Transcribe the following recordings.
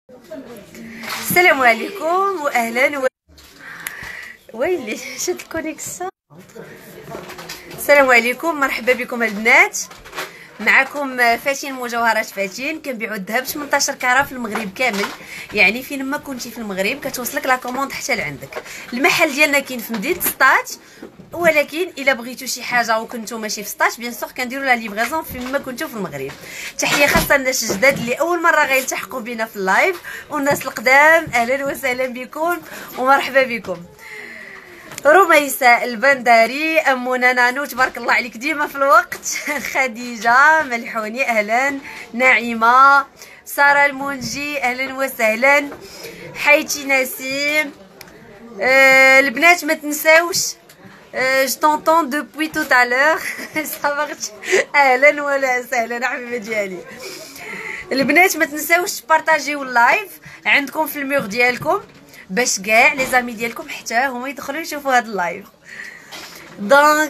السلام عليكم واهلا ويلي شد الكونيكسيون. السلام عليكم، مرحبا بكم البنات. معكم فاتن مجوهرات فاتن. كنبيعوا الذهب 18 كاره في المغرب كامل، يعني فين ما كنتي في المغرب كتوصلك لا كوموند حتى لعندك. المحل ديالنا كاين في مدينه سطات، ولكن الا بغيتوا شي حاجه وكنتو ماشي في سطات بيان سور كنديروا لا ليفريزون فين ما كنتو في المغرب. تحيه خاصه للناس الجداد اللي اول مره غيلتحقوا بنا في اللايف، والناس القدام اهلا وسهلا بكم ومرحبا بكم. رميسة البنداري، أمنا نانو تبارك الله عليك ديما في الوقت. خديجة ملحوني أهلا، نعيمة، سارة المنجي أهلا وسهلا، حيتي نسيم. البنات ما تنساوش je t'entends depuis tout à l'heure. صافغت أهلا ولا سهلا حبيبة ديالي. البنات ما تنساوش تبارطاجيو اللايف عندكم في الميغ ديالكم باش كاع لي زامي ديالكم حتى هما يدخلوا يشوفوا هذا اللايف. دونك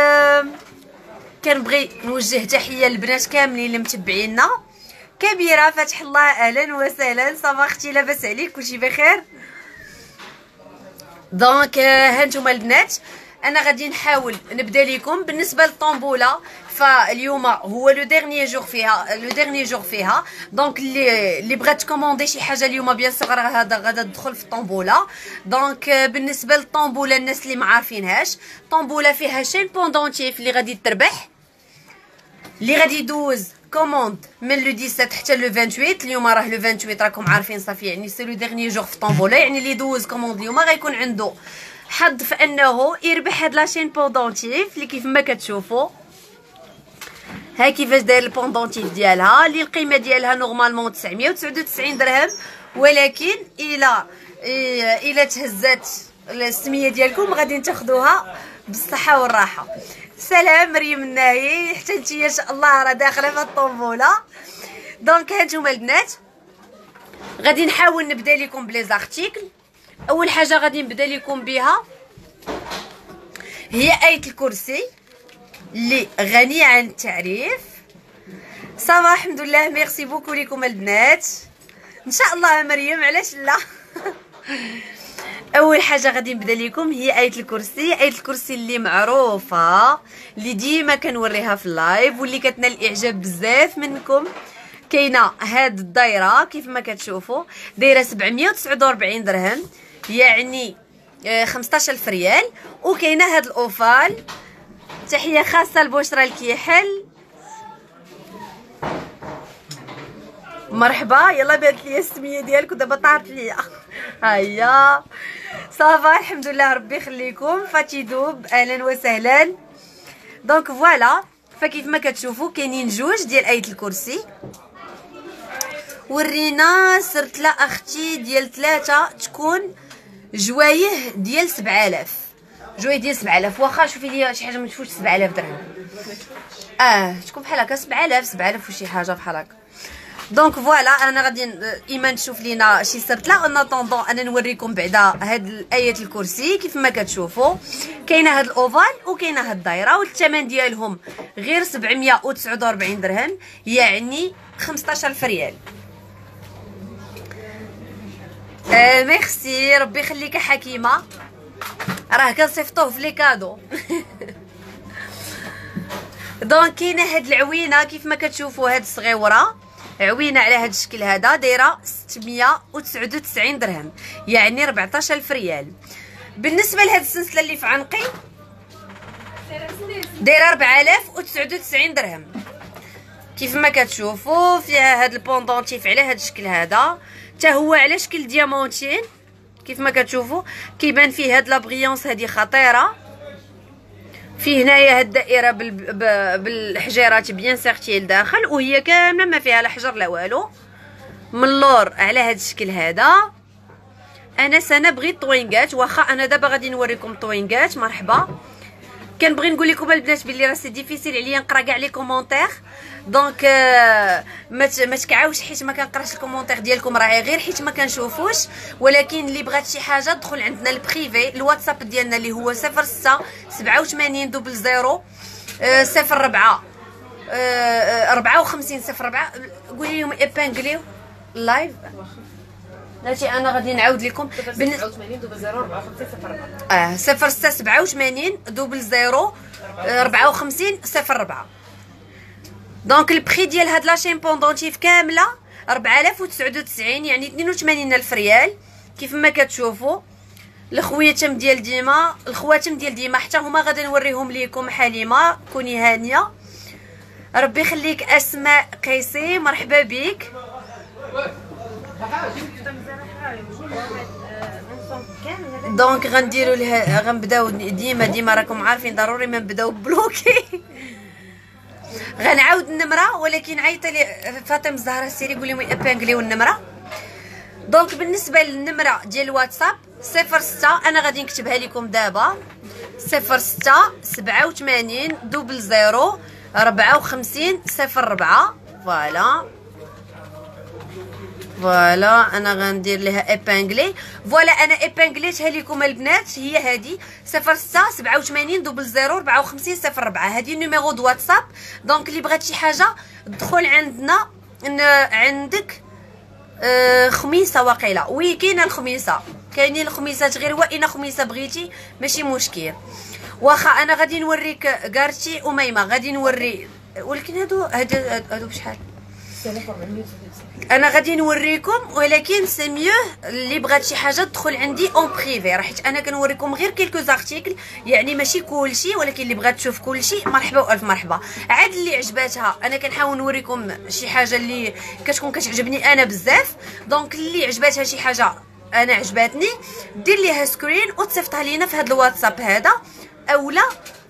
كنبغي نوجه تحيه للبنات كاملين اللي متبعينا. كبيره فتح الله اهلا وسهلا، صافا اختي لاباس عليك كلشي بخير؟ دونك ها نتوما البنات، انا غادي نحاول نبدا لكم بالنسبه للطنبوله. فاليوم هو لو ديرني جور فيها دونك اللي بغات تكوموندي شي حاجه اليوم بيان سور هذا غادا تدخل في الطنبوله. دونك بالنسبه للطنبوله الناس اللي ما عارفينهاش، طنبوله فيها شين بوندونتيف اللي غادي تربح، اللي غادي يدوز كوموند من لو 17 حتى لو 28. اليوم راه لو 28 راكم عارفين صافي، يعني سي لو ديرني جور في طنبوله، يعني اللي يدوز كوموند اليوم غيكون عنده حظ في انه يربح هاد لاشين بوندونتيف اللي كيف ما كتشوفوا. ها كيفاش داير البوندونتيف ديالها، اللي القيمه ديالها نورمالمون 999 درهم، ولكن الى تهزات السميه ديالكم غادي تاخذوها بالصحه والراحه. سلام مريم الناهي، حتى نتيا ان شاء الله راه داخله في الطنبوله. دونك هانتوما البنات غادي نحاول نبدا لكم بلي زارتيكل. اول حاجه غادي نبدا لكم بها هي آية الكرسي اللي غنية عن التعريف. صافا الحمد لله، ميرسي بوكو ليكم البنات ان شاء الله. مريم علاش لا. اول حاجه غادي نبدا لكم هي آية الكرسي. آية الكرسي اللي معروفه، اللي ديما كنوريها في اللايف واللي كتنال الاعجاب بزاف منكم. كاينه هاد الدايره كيف ما كتشوفوا دايره 749 درهم، يعني 15000 ريال. وكاينه هاد الاوفال. تحيه خاصه لبشرى الكيحل، مرحبا. يلا بانت لي السميه ديالك ودابا طارت ليا. هيا صافا الحمد لله، ربي يخليكم. فاتيدوب اهلا وسهلا. دونك فوالا، فكيف ما كتشوفوا كاينين جوج ديال آية الكرسي. ورينا سرت لا اختي ديال 3 تكون جوايه ديال 7000، جوايه ديال 7000. واخا شوفي لي شي حاجه ما تشوفوش 7000 درهم، تكون بحال هكا 7000 وشي حاجه بحال هكا. دونك فوالا، انا غادي ايمان تشوف لينا شي سرت لا. ان طوندون انا نوريكم بعدا هاد آية الكرسي كيف ما كتشوفوا. كاينه هاد الاوفال وكاينه هاد الدايره، والثمن ديالهم غير 749 درهم، يعني 15000 ريال. ميرسي، ربي يخليك حكيمه، راه كنصيفطوه في لي كادو. دونك كاينه هاد العوينه كيف ما كتشوفوا، هاد الصغيوره عوينه على هاد الشكل هذا دايره 699 درهم، يعني 14000 ريال. بالنسبه لهاد السلسله اللي في عنقي دايره 4099 درهم، كيف ما كتشوفوا فيها هاد البوندونتيف على هاد الشكل هذا، حتى هو على شكل ديامونتين كيف ما كتشوفوا. كيبان فيه هاد لابغيونس هادي خطيره. فيه هنايا هاد الدائره بالحجيرات بيان سيغتي لداخل، وهي كامله ما فيها لا حجر لا والو، من اللور على هاد الشكل هذا. انا بغيت طوينكات، واخا انا دابا غادي نوريكم طوينكات. مرحبا. كنبغي نقول لكم البنات بلي راه سي ديفيسيل عليا نقرا كاع لي كومونتير. دونك ما تكعاوش حيت ما كنقراش الكومونتير ديالكم، راه غير حيت ما كنشوفوش. ولكن اللي بغات شي حاجه دخل عندنا البريفي، الواتساب ديالنا اللي هو 06 87 00 04 54 04. قولي لهم ايبانغليو اللايف. بلاتي انا غادي نعاود لكم 87 دوبل 0 54 0687 00 54 04. دونك البري ديال هاد لاشين بوندونتيف كامله 4099 يعني 82000 ريال كيف ما كتشوفوا. الخواتم ديال ديما حتى هما غادي نوريهم لكم. حليمه كوني هانيه، ربي يخليك. اسماء قيسي مرحبا بك. دونك غنديروا لها غنبداو ديما راكم عارفين ضروري ما نبداو بلوكي. غنعاود النمره ولكن عيطي لي فاطمه الزهراء سيري قولي لهم ابانكليو النمره. دونك بالنسبه للنمره ديال الواتساب 06 انا غادي نكتبها لكم دابا 06 87 00 54 04. فوالا انا غندير لها ابانغلي. فوالا انا ابانغليتها لكم البنات، هي هذه 06 87 00 54 04. هذه نيميرو دو واتساب. دونك اللي بغات شي حاجه دخل عندنا. عندك خميسه واقيلا. وي كاينه الخميسه، كاينين الخميسات غير وإنا خميسه بغيتي ماشي مشكل. واخا انا غادي نوريك كارتي اميمه غادي نوري، ولكن هادو بشحال انا غادي نوريكم. ولكن سي ميو اللي بغات شي حاجه تدخل عندي اون بريفي، حيت انا كنوريكم غير كيلكو زارتيكل يعني ماشي كلشي، ولكن اللي بغات تشوف كلشي مرحبا والف مرحبا. عاد اللي عجباتها انا كنحاول نوريكم شي حاجه اللي كتكون كتعجبني انا بزاف. دونك اللي عجباتها شي حاجه انا عجباتني دير ليها سكرين وتصيفطها لينا في هذا الواتساب هذا، اولا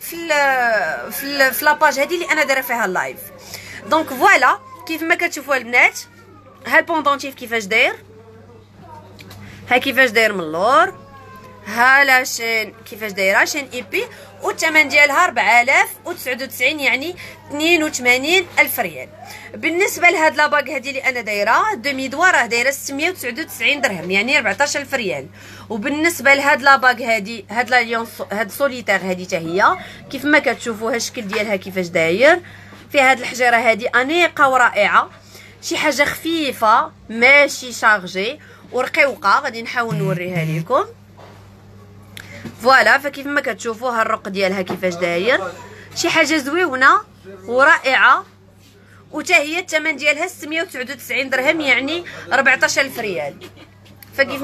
في لاباج هذه اللي انا دايره فيها اللايف. دونك فوالا كيف ما كتشوفوا البنات ها البوندونتيف كيفاش داير، ها كيفاش داير من اللور، ها لاشين كيفاش دايره شين ايبي، والثمن ديالها 4099 يعني 82000 ريال. بالنسبه لهاد لاباك هذه اللي انا دايره دومي دوا راه دايره 699 درهم يعني 14000 ريال. وبالنسبه لهاد لاباك هذه هاد لا هاد سوليتير هذه حتى هي كيف ما كتشوفوا الشكل ديالها كيفاش داير. في هاد الحجيره هذه انيقه ورائعه، شي حاجه خفيفه ماشي شارجي ورقيقه. غادي نحاول نوريها لكم. فوالا فكيف ما كتشوفوا ها الرق ديالها كيفاش داير، شي حاجه زويونه ورائعه. وتا هي الثمن ديالها 699 درهم يعني 14000 ريال. فكيف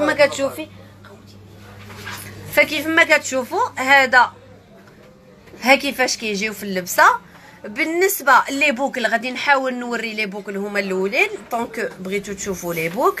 ما كتشوفوا هذا ها كيفاش كيجيو في اللبسه. بالنسبه لي بوكل غادي نحاول نوري لي بوكل هما الاولين. دونك بغيتو تشوفوا لي بوكل،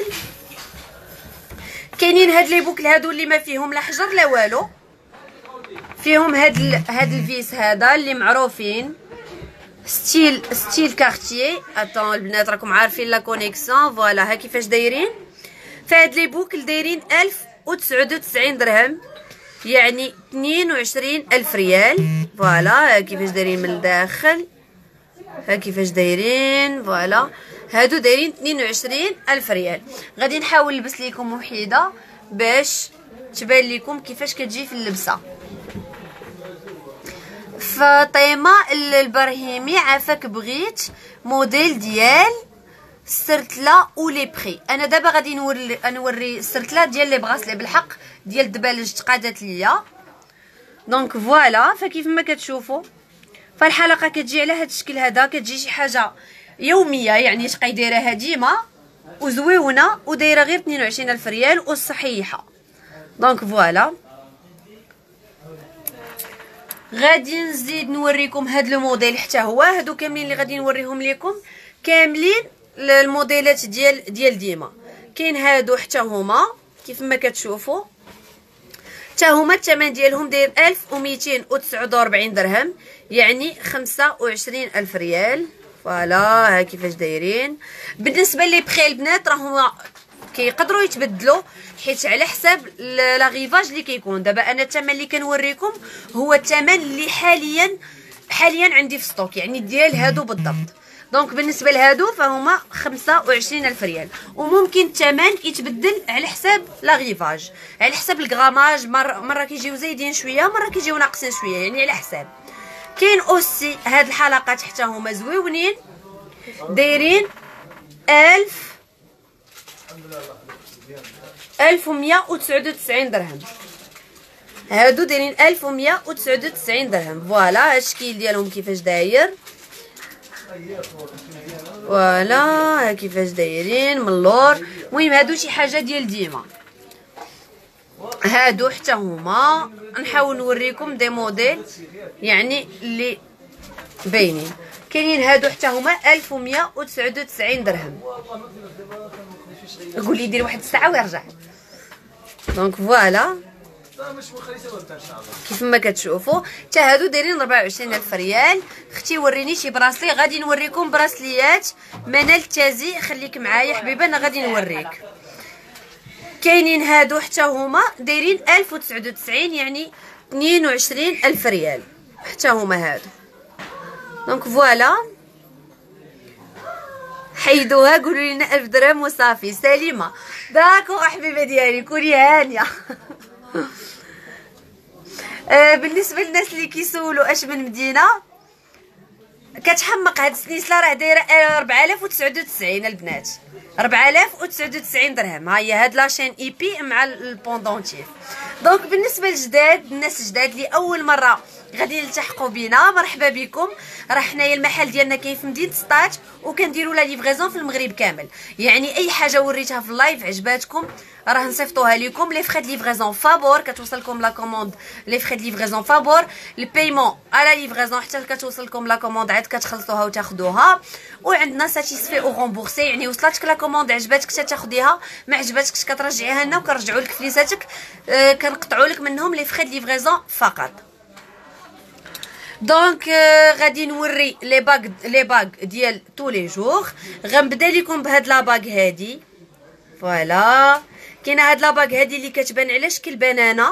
كاينين هاد لي بوكل هادو اللي ما فيهم لا حجر لا والو، فيهم هاد الفيس هذا اللي معروفين ستيل كارتيي. اتون البنات راكم عارفين لا كونيكسيون. فوالا ها كيفاش دايرين. فهاد لي بوكل دايرين 1099 درهم يعني 22000 ريال. فوالا كيفاش دايرين من الداخل، ها كيفاش دايرين. فوالا هادو دايرين 22000 ريال. غادي نحاول نلبس لكم وحيده باش تبان لكم كيفاش كتجي في اللبسه. فاطمه البرهيمي عافاك بغيت موديل ديال السرتله ولي بري. انا دابا غادي نوري السرتله ديال لي براسلي بالحق ديال الدبالج تقادات ليا. دونك فوالا فكيف ما كتشوفوا فالحلقه كتجي على هذا الشكل هذا، كتجي شي حاجه يوميه يعني تبقاي دايرها ديما وزويونه ودايره غير 22000 ريال وصحيحه. دونك فوالا غادي نزيد نوريكم هاد لو موديل حتى هو. هادو كاملين اللي غادي نوريهم لكم كاملين الموديلات ديال ديما. كاين هادو حتى هما كيف ما كتشوفوا حتى هما الثمن ديالهم داير 1249 درهم يعني 25000 ريال. فوالا ها كيفاش دايرين. بالنسبه لي بخي البنات راهما كيقدروا يتبدلوا حيت على حساب لا غيفاج اللي كيكون. دابا انا الثمن اللي كنوريكم هو الثمن اللي حاليا عندي في ستوك يعني ديال هادو بالضبط. دونك بالنسبه لهادو فهما 25000 ريال، وممكن الثمن يتبدل على حساب لا غيفاج على حساب الغراماج. مره كيجيو زايدين شويه مره كيجيو ناقصين شويه يعني على حساب. كاين اوسي هاد الحلقات حتى هما زويونين دايرين 1199 درهم. هادو دايرين 1199 درهم. فوالا هاد الشكل ديالهم كيفاش داير. فوالا ها كيفاش دايرين من اللور. المهم هادو شي حاجه ديال ديما. هادو حتى هما نحاول نوريكم دي موديل يعني اللي باينين. كاينين هادو حتى هما 1199 درهم. قول لي دير واحد الساعه ويرجع. دونك فوالا كيف ما كتشوفوا حتى هادو دايرين 24000 ريال. اختي وريني شي براسلي. غادي نوريكم براسليات منال تازي. خليك معايا حبيبه انا غادي نوريك. كاينين هادو حتى هما دايرين 1099 يعني 22000 ريال حتى هما هادو. دونك فوالا حيدوها قولوا لنا 1000 درهم وصافي. سليمه داكو حبيبه ديالي كوني هانيه. بالنسبه للناس اللي كيسولوا اش من مدينه كتحمق هاد السنيسله راه دايره 4099 البنات. 4099 درهم. ها هي هاد لاشين اي بي مع البوندونتيف. دونك بالنسبه للجداد الناس الجداد اللي اول مره غادي يلتحقوا بينا مرحبا بكم. راه حنايا المحل ديالنا كاين في مدينه سطات وكنديروا لا ليفغيزون في المغرب كامل. يعني اي حاجه وريتها في اللايف عجباتكم راه نصيفطوها لكم. لي فخي د ليفغيزون فابور كتوصلكم لا كوموند. لي فخي د ليفغيزون فابور. البايمون على ليفغيزون حتى كتوصلكم لا كوموند عاد كتخلصوها وتاخذوها. وعندنا ساتيسفي او غومبورسي يعني وصلتك لا كوموند عجباتك حتى تاخذيها ما عجباتكش كترجعيها لنا وكنرجعوا لك فليساتك. كنقطعوا لك منهم لي فخي د ليفغيزون فقط. دونك غادي نوري لي باغ ديال تو لي جور. غنبدا لكم بهاد لا باغ هادي. فوالا كاينه هاد لا باغ هادي اللي كتبان على شكل بنانه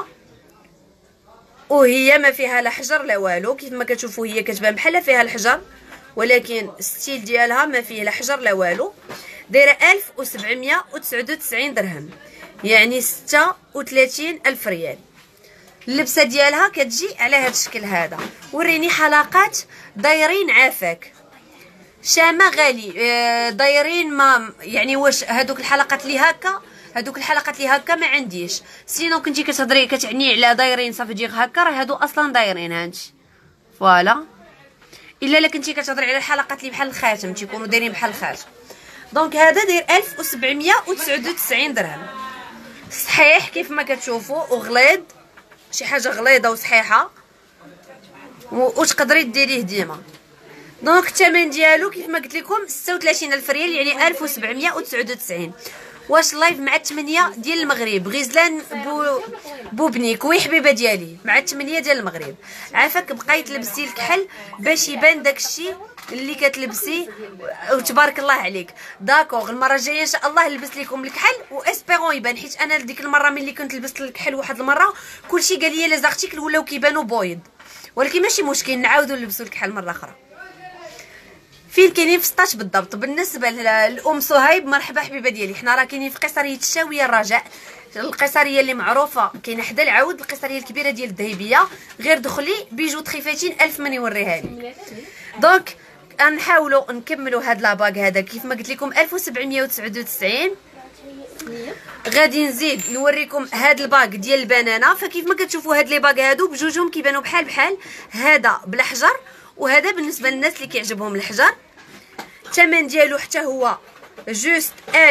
وهي ما فيها لا حجر لا والو. كيف ما كتشوفوا هي كتبان بحال فيها الحجر ولكن الستيل ديالها ما فيه لا حجر لا والو. دايره 1799 درهم يعني 36000 ريال. اللبسه ديالها كتجي على هذا الشكل هذا. وريني حلقات دايرين عافاك شامه غالي. دايرين ما يعني واش هذوك الحلقات اللي هكا هذوك الحلقات اللي هكا ما عنديش. سينو كنتي كتهضري كتعني على دايرين صافي ديك هكا راه هادو اصلا دايرين هانتي. فوالا الا كنتي كتهضري على الحلقات اللي بحال الخاتم تيكونوا دايرين بحال الخاتم. دونك هذا داير 1799 درهم. صحيح كيف ما كتشوفوا وغليظ شي حاجه غليظه وصحيحه وتقدري ديريه ديما. دونك الثمن ديالو كيف ما قلت لكم 36000 ريال يعني 1799. واش اللايف مع 8 ديال المغرب. غزلان بوبنيك وي حبيبه ديالي مع 8 ديال المغرب. عافاك بقاي تلبسي الكحل باش يبان داكشي اللي كتلبسي وتبارك الله عليك. داكوغ المره الجايه ان شاء الله نلبس لكم الكحل واسبيرون يبان. حيت انا ديك المره ملي كنت لبست الكحل واحد المره كلشي قال لي لي زارتيكل ولاو كيبانوا بويض ولكن ماشي مشكل نعاودوا نلبسوا الكحل مره اخرى. فين كاينين في سطاش بالضبط. بالنسبه لام صهيب مرحبا حبيبه ديالي. حنا راه كاينين في قصريه الشاويه الرجاء. القصريه اللي معروفه كاينه حدا العود القصريه الكبيره ديال الذهبيه. غير دخلي بيجو تخيفاتين 1000 من يوريها لك. دونك غنحاولوا نكملوا هاد لاباغ هذا كيف ما قلت لكم 1799. غادي نزيد نوريكم هاد الباغ ديال البنانه. فكيف ما كتشوفوا هاد لي باغ هادو بجوجهم كيبانوا بحال هذا بلا حجر وهذا بالنسبه للناس اللي كيعجبهم الحجر. الثمن ديالو حتى هو جوست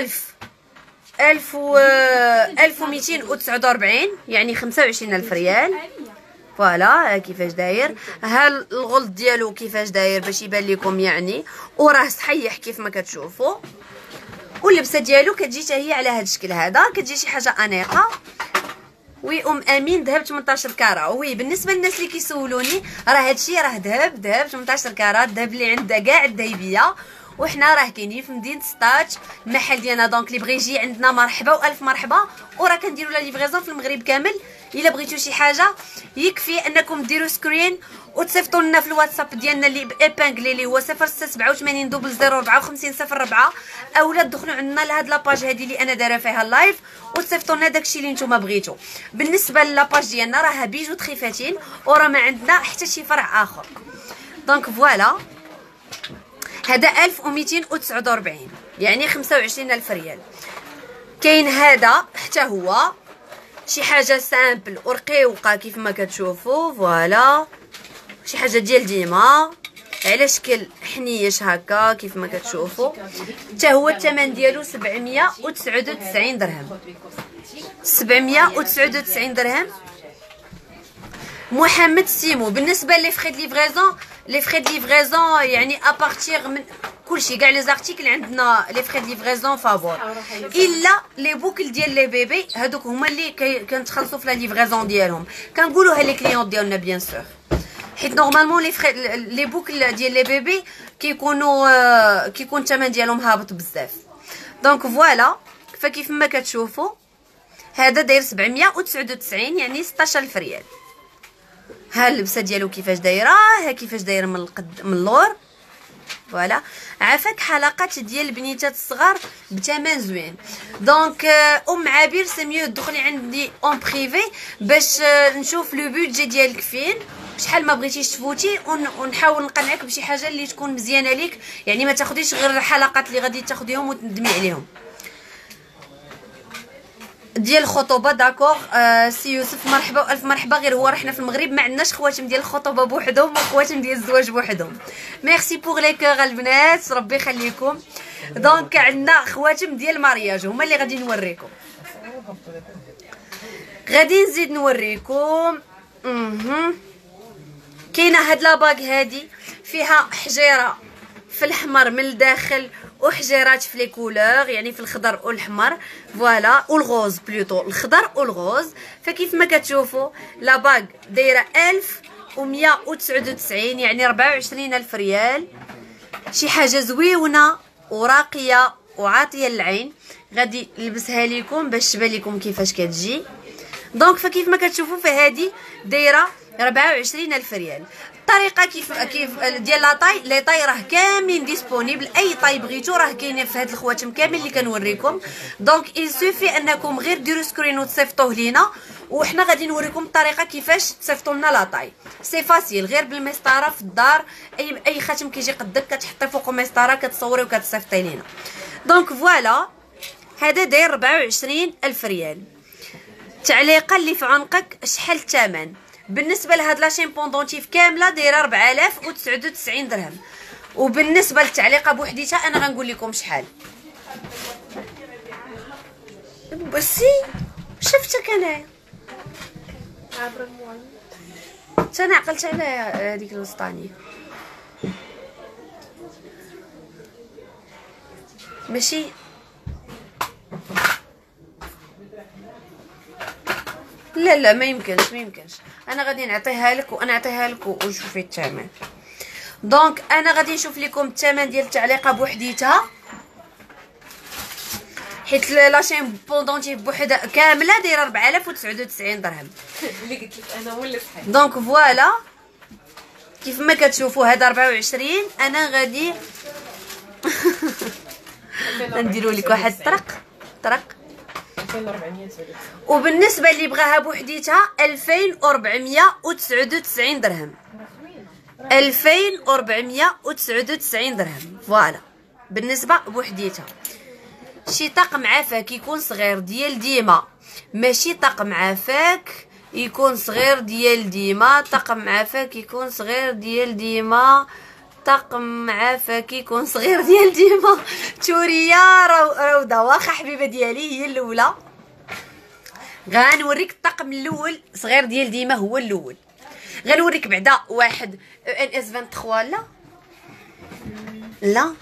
1249 يعني 25000 ريال. فوالا كيفاش داير. ها الغلط ديالو كيفاش داير باش يبان لكم يعني وراه صحيح كيف ما كتشوفوا. واللبسه ديالو كتجي حتى هي على هذا الشكل هذا. كتجي شي حاجه انيقه. وي امين ذهب 18 كاره. وي بالنسبه للناس اللي كيسولوني راه هادشي راه ذهب 18 كاره. الذهب اللي عند كاع الذهبيه وحنا راه كاينين في مدينه سطات المحل ديالنا. دونك اللي بغى يجي عندنا مرحبا والف مرحبا. وراه كنديروا لا ليفغيزون في المغرب كامل. الا بغيتو شي حاجه يكفي انكم ديروا سكرين وتصيفطوا لنا في الواتساب ديالنا اللي بابانغلي اللي هو 0687 005404 اولا تدخلوا عندنا لهاد لاباج هذه اللي انا دايره فيها اللايف وتصيفطوا لنا داكشي اللي نتوما بغيتو. بالنسبه للاباج ديالنا راه بيجو تخيفاتين وراه ما عندنا حتى شي فرع اخر. دونك فوالا هذا 1249 يعني 25000 ريال. كاين هذا حتى هو شي حاجه سامبل ورقيقه كيف ما كتشوفوا. فوالا شي حاجه ديال ديما على شكل حنيش هكا كيف ما كتشوفوا. حتى هو الثمن ديالو 799 درهم. 799 درهم. محمد سيمو. بالنسبه لي فري دو ليفريزون يعني ابارتيغ من كلشي كاع لي زارتيكل عندنا لي فري دو ليفريزون فابور، الا لي بوكل ديال لي بيبي هادوك هما اللي كنتخلصوا في لا ليفريزون ديالهم. كنقولوها لي كليون ديالنا بيان سور، حيت نورمالمون لي بوكل ديال لي بيبي كيكون الثمن ديالهم هابط بزاف. دونك فوالا فكيف ما كتشوفوا هذا داير 799 يعني 16000 ريال. ها اللبسه ديالو كيفاش دايره، ها كيفاش دايره من اللور. فوالا عافاك حلقات ديال البنيتات الصغار بثمن زوين. دونك عابير سي ميو تدخلي عندي اون بريفي باش نشوف لو بودجي ديالك فين، شحال ما بغيتيش تفوتي ونحاول نقنعك بشي حاجه اللي تكون مزيانه ليك، يعني ما تاخديش غير الحلقات اللي غادي تاخديهم وتندمي عليهم. ديال الخطوبه داكوغ. سي يوسف مرحبا والف مرحبا. غير هو رحنا في المغرب ما عندناش خواتم ديال الخطوبه بوحدهم وخواتم ديال الزواج بوحدهم. ميرسي بوغ لي كور البنات ربي يخليكم. دونك عندنا خواتم ديال المارياج هما اللي غادي نوريكم. غادي نزيد نوريكم. كاينه هاد لاباغ هادي فيها حجيره في الاحمر من الداخل وحجيرات في لي كولور يعني في الخضر والاحمر. فوالا والغوز بلوتو الخضر والغوز. فكيف ما كتشوفوا لا باغ دايره 1199 يعني 24000 ريال. شي حاجه زويونه وراقيه وعاطيه للعين. غادي نلبسها لكم باش تبان لكم كيفاش كتجي. دونك فكيف ما كتشوفوا فهادي دايره 24000 ريال. الطريقه كيف ديال لاطاي لي طاي راه كاملين ديسپونيبل، اي طاي بغيتو راه كاينين في هاد الخواتم كامل اللي كنوريكم. دونك il suffit انكم غير ديروا سكرين وتصيفطوه لينا وحنا غادي نوريكم الطريقه كيفاش تصيفطوا لنا لاطاي. سي فاسيل غير بالمسطره في الدار، اي خاتم كيجي قدك كتحطي فوقو مسطره كتصوري وكتصيفطي لينا. دونك فوالا هذا داير 24000 ريال. التعليقه اللي في عنقك شحال الثمن؟ بالنسبه لهاد لاشين بوندونتيف كامله دايره 4099 درهم. وبالنسبه للتعليقه بوحديتها انا غنقول لكم شحال. بسي شفتك انايا انا عقلت على هذيك الوسطانيه ماشي لا ما يمكنش انا غادي نعطيها لك وشوفي الثمن. دونك انا غادي نشوف لكم الثمن ديال التعليقه بوحديتها حيت لاشين بوندونتيف بوحدها كامله دايره 4099 درهم اللي قلت لك انا هو اللي صحيح. دونك فوالا كيف ما كتشوفوا هذا 24 انا غادي نديروا لك واحد طرق. وبالنسبه اللي بغاها بوحديتها 2499 درهم. 2499 درهم. فوالا بالنسبه بوحديتها. شي طقم عافاك يكون صغير ديال ديما، ماشي طقم عافاك يكون صغير ديال ديما. طقم عافاك يكون صغير ديال ديما. طقم عافاك يكون صغير ديال ديما. توريا روضه واخا حبيبه ديالي هي الاولى. غنوريك الطقم الاول صغير ديال ديما هو الاول. غنوريك بعدا واحد ان اس 23 لا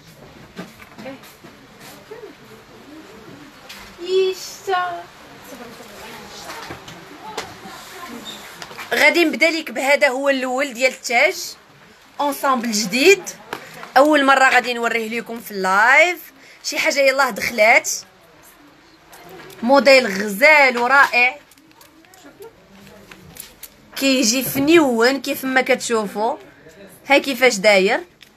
غادي نبدا لك بهذا هو الاول ديال التاج اونصامبل جديد. اول مره غادي نوريه لكم في اللايف. شي حاجه يلاه دخلات موديل غزال ورائع كيجي فنيون كيف ما كتشوفوا. ها كيفاش داير،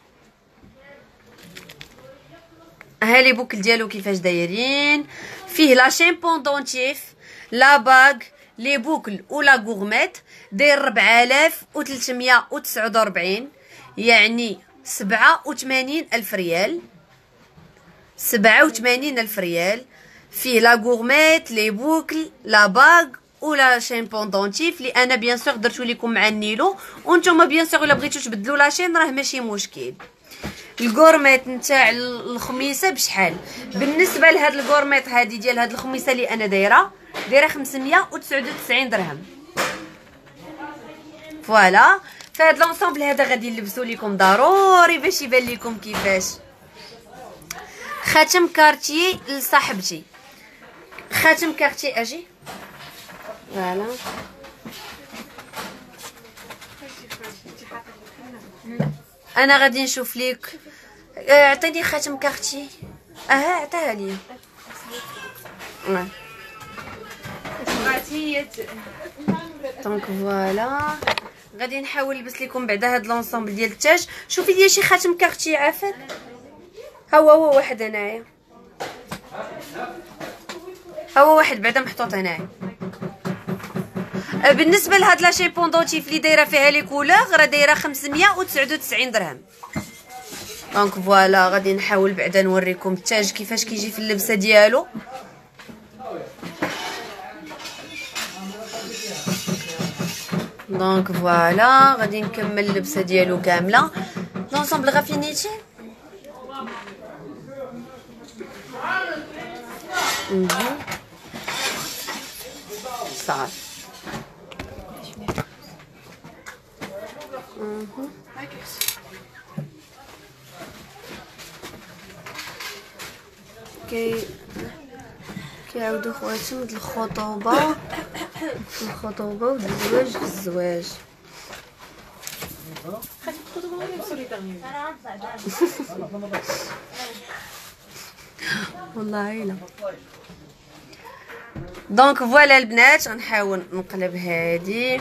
ها لي بوكل ديالو كيفاش دايرين. فيه لاشين بوندونتيف لا باغ لي بوكل ولا غورميت داير 4349 يعني 87 ألف ريال. 87 ألف ريال. فيه لا غورميت، لي بوكل، لا باغ ولا شين بوندونتيف اللي انا بيان سور درتو لكم مع النيلو، وانتم بيان سور الا بغيتو تبدلوا لا شين راه ماشي مشكل. الغورميت نتاع الخميسه بشحال؟ بالنسبه لهاد الغورميت هادي ديال هاد الخميسه اللي انا دايره 599 درهم. فوالا فهاد لونسومبل هذا غادي نلبسو لكم ضروري باش يبان لكم كيفاش. خاتم كارتيي لصاحبتي، خاتم كارتيي اجي فوالا. انا غادي نشوف ليك. عطيني خاتم كارتيي. عطيها لي. دونك فوالا غادي نحاول نلبس لكم بعدا هاد لونسومبل ديال التاج. شوفي لي شي خاتم كارتيي عافاك. هو واحد هنايا، هو واحد بعدا محطوط هنايا. بالنسبه لهاد لاشي بوندونتيف اللي دايره فيها لي كولور راه دايره 599 درهم. دونك فوالا غادي نحاول بعدا نوريكم التاج كيفاش كيجي في اللبسه ديالو. دونك فوالا غادي نكمل اللبسه ديالو كامله. لونسومبل غافينيتي صافي. كيعاودوا خواتم د الخطوبه والزواج في الزواج. والله لا. دونك فوالا البنات غنحاول نقلب هادي.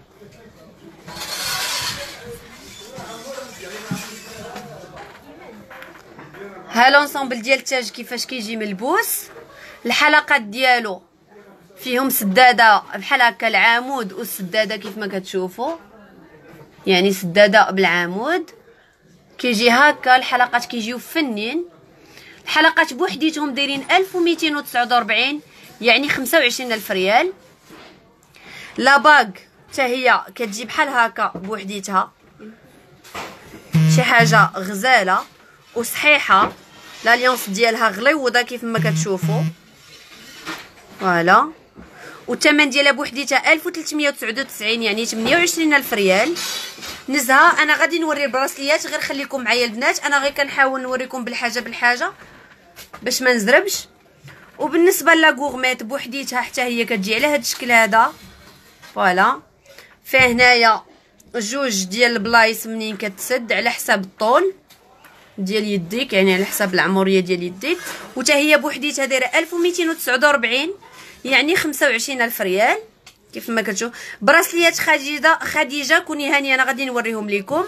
ها لونسومبل ديال التاج كيفاش كيجي ملبوس. الحلقات ديالو فيهم سداده بحال هكا العمود والسداده كيف ما كتشوفوا، يعني سداده بالعمود كيجي هكا. الحلقات كيجيو فنين. الحلقات بوحديتهم دايرين 1249 يعني 25,000 ريال. لا باغ حتى هي كتجي بحال هكا بوحديتها، شي حاجه غزاله وصحيحه. لاليونس ديالها غليوضه كيف ما كتشوفوا فوالا. والثمن ديالها بوحديتها 1399 يعني 28,000 ريال. نزهه انا غادي نوري البراسليات، غير خليكم معايا البنات. انا غير كنحاول نوريكم بالحاجه باش ما نزربش. وبالنسبه لا غورميت بوحديتها حتى هي كتجي على هذا الشكل هذا فوالا. فيه هنايا جوج ديال البلايص منين كتسد على حساب الطول ديال يديك، يعني على حساب العمريه ديال يديك. وتا هي بوحديتها دايره 1249 يعني 25,000 ريال كيف ما كتشوف. براسليات خديجه كوني هانيه انا غادي نوريهم لكم.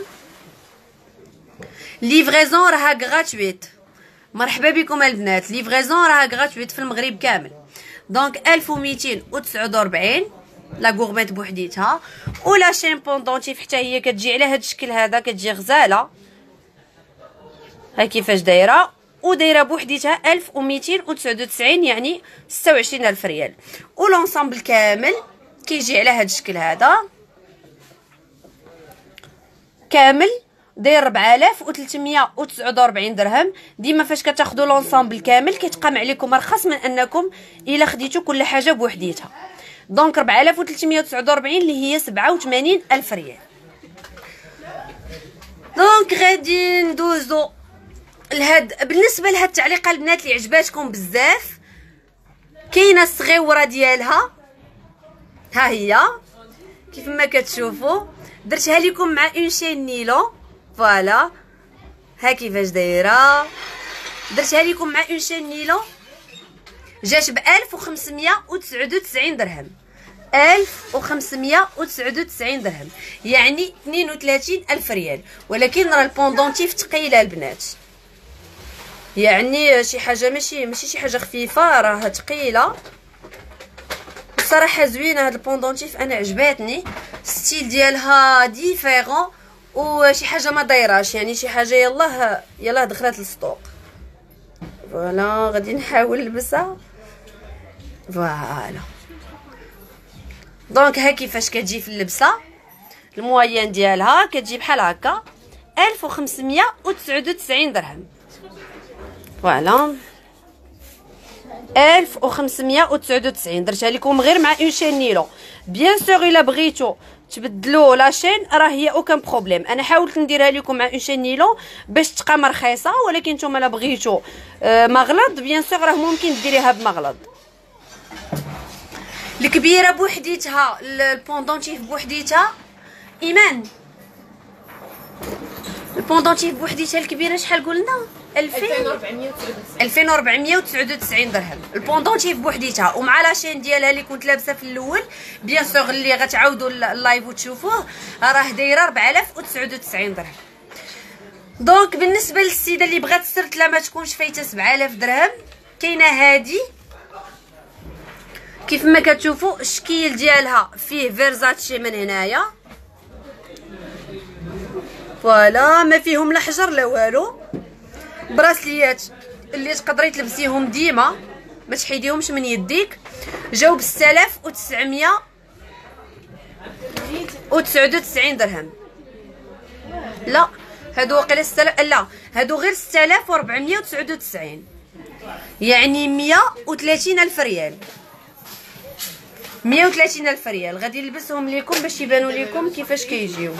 ليفريزون راها غراتويت. مرحبا بكم البنات. ليفريزون راها غراتويت في المغرب كامل. دونك 1249 لا غورميت بوحديتها. ولا شين بوندونتيف حتى هي كتجي على هذا الشكل هذا، كتجي غزاله ها كيفاش دايره. ودايره بوحديتها 1299 يعني 26,000 ريال. ولونسومبل كامل كيجي على هذا الشكل هذا كامل داير 4349 درهم. ديما فاش كتاخذوا لونسومبل كامل كيتقام عليكم ارخص من انكم الا خديتوا كل حاجه بوحديتها. دونك 4349 اللي هي 87,000 ريال. دونك غادي ندوزو لهاد. بالنسبه لهاد التعليقه البنات اللي عجباتكم بزاف، كاينه الصغيوره ديالها ها هي كيف ما كتشوفوا. درتها لكم مع اون شين نيلو فوالا. ها كيفاش دايره. درتها لكم مع اون شين نيلو جات ب 1599 درهم. 1599 درهم يعني 32,000 ريال. ولكن راه البوندونتيف ثقيله البنات، يعني شي حاجه ماشي شي حاجه خفيفه، راه ثقيله بصراحه. زوينه هاد البوندونتيف انا عجباتني. ستيل ديالها ديفيرون وشي حاجه ما دايراش، يعني شي حاجه يلاه دخلت للسوق فوالا. غادي نحاول نلبسها فوالا. دونك ها كيفاش كتجي في اللبسه. الموين ديالها كتجي بحال هكا 1599 درهم. فوالا 1599 درتها لكم غير مع اون شين نيلون. بيان سور الا بغيتو تبدلوا لاشين راه هي اوكان بروبليم. انا حاولت نديرها لكم مع اون شين نيلون باش تبقى مرخيصه، ولكن نتوما الا بغيتو مغلط بيان سور راه ممكن ديريها بمغلط. الكبيره بوحديتها، البوندونتيف بوحديتها. ايمان البوندونتيف بوحديتها الكبيره شحال قلنا؟ 2499 درهم البوندونتيف بوحديتها، ومع لاشين ديالها اللي كنت لابسه في الاول بيان سور اللي غتعاودوا اللايف وتشوفوه راه دايره 4099 درهم. دونك بالنسبه للسيده اللي بغات السرتله ما تكونش فايته 7000 درهم، كاينه هادي كيف ما كتشوفوا الشكل ديالها فيه فيرزاتشي من هنايا. فوالا ما فيهم لا حجر لا والو. براسليات اللي تقدري تلبسيهم ديما ما تحيديهمش من يديك. جاو ب 6999 درهم. لا هادو واقيلا لا هادو غير 6499 يعني 130 الف ريال. 130 الف ريال. غادي نلبسهم لكم باش يبانوا لكم كيفاش كيجيو.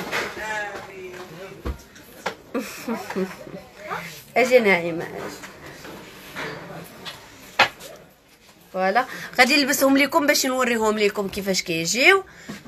اجي ناعمه. فوالا غادي نلبسهم لكم باش نوريهم لكم كيفاش كيجيو.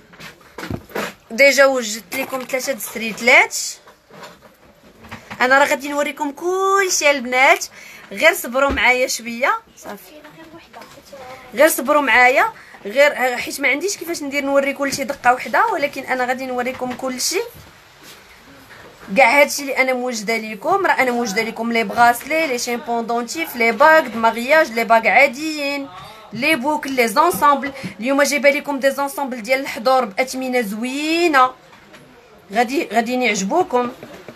ديجا وجدت لكم 3 الستريتلات. انا راه غادي نوريكم كلشي البنات، غير صبروا معايا شويه صافي. غير صبروا معايا غير حيت ما عنديش كيفاش ندير نوري كلشي دقه واحده، ولكن انا غادي نوريكم كلشي كاع هادشي اللي انا موجده لكم. راه انا موجده لكم لي بغاسلي، لي شين بوندونتيف، لي باغ د مارياج، لي باغ عاديين، لي بوكل، لي زونسامبل. اليوم جايبه لكم دي زونسامبل ديال الحضور باثمنه زوينه غادي يعجبوكم.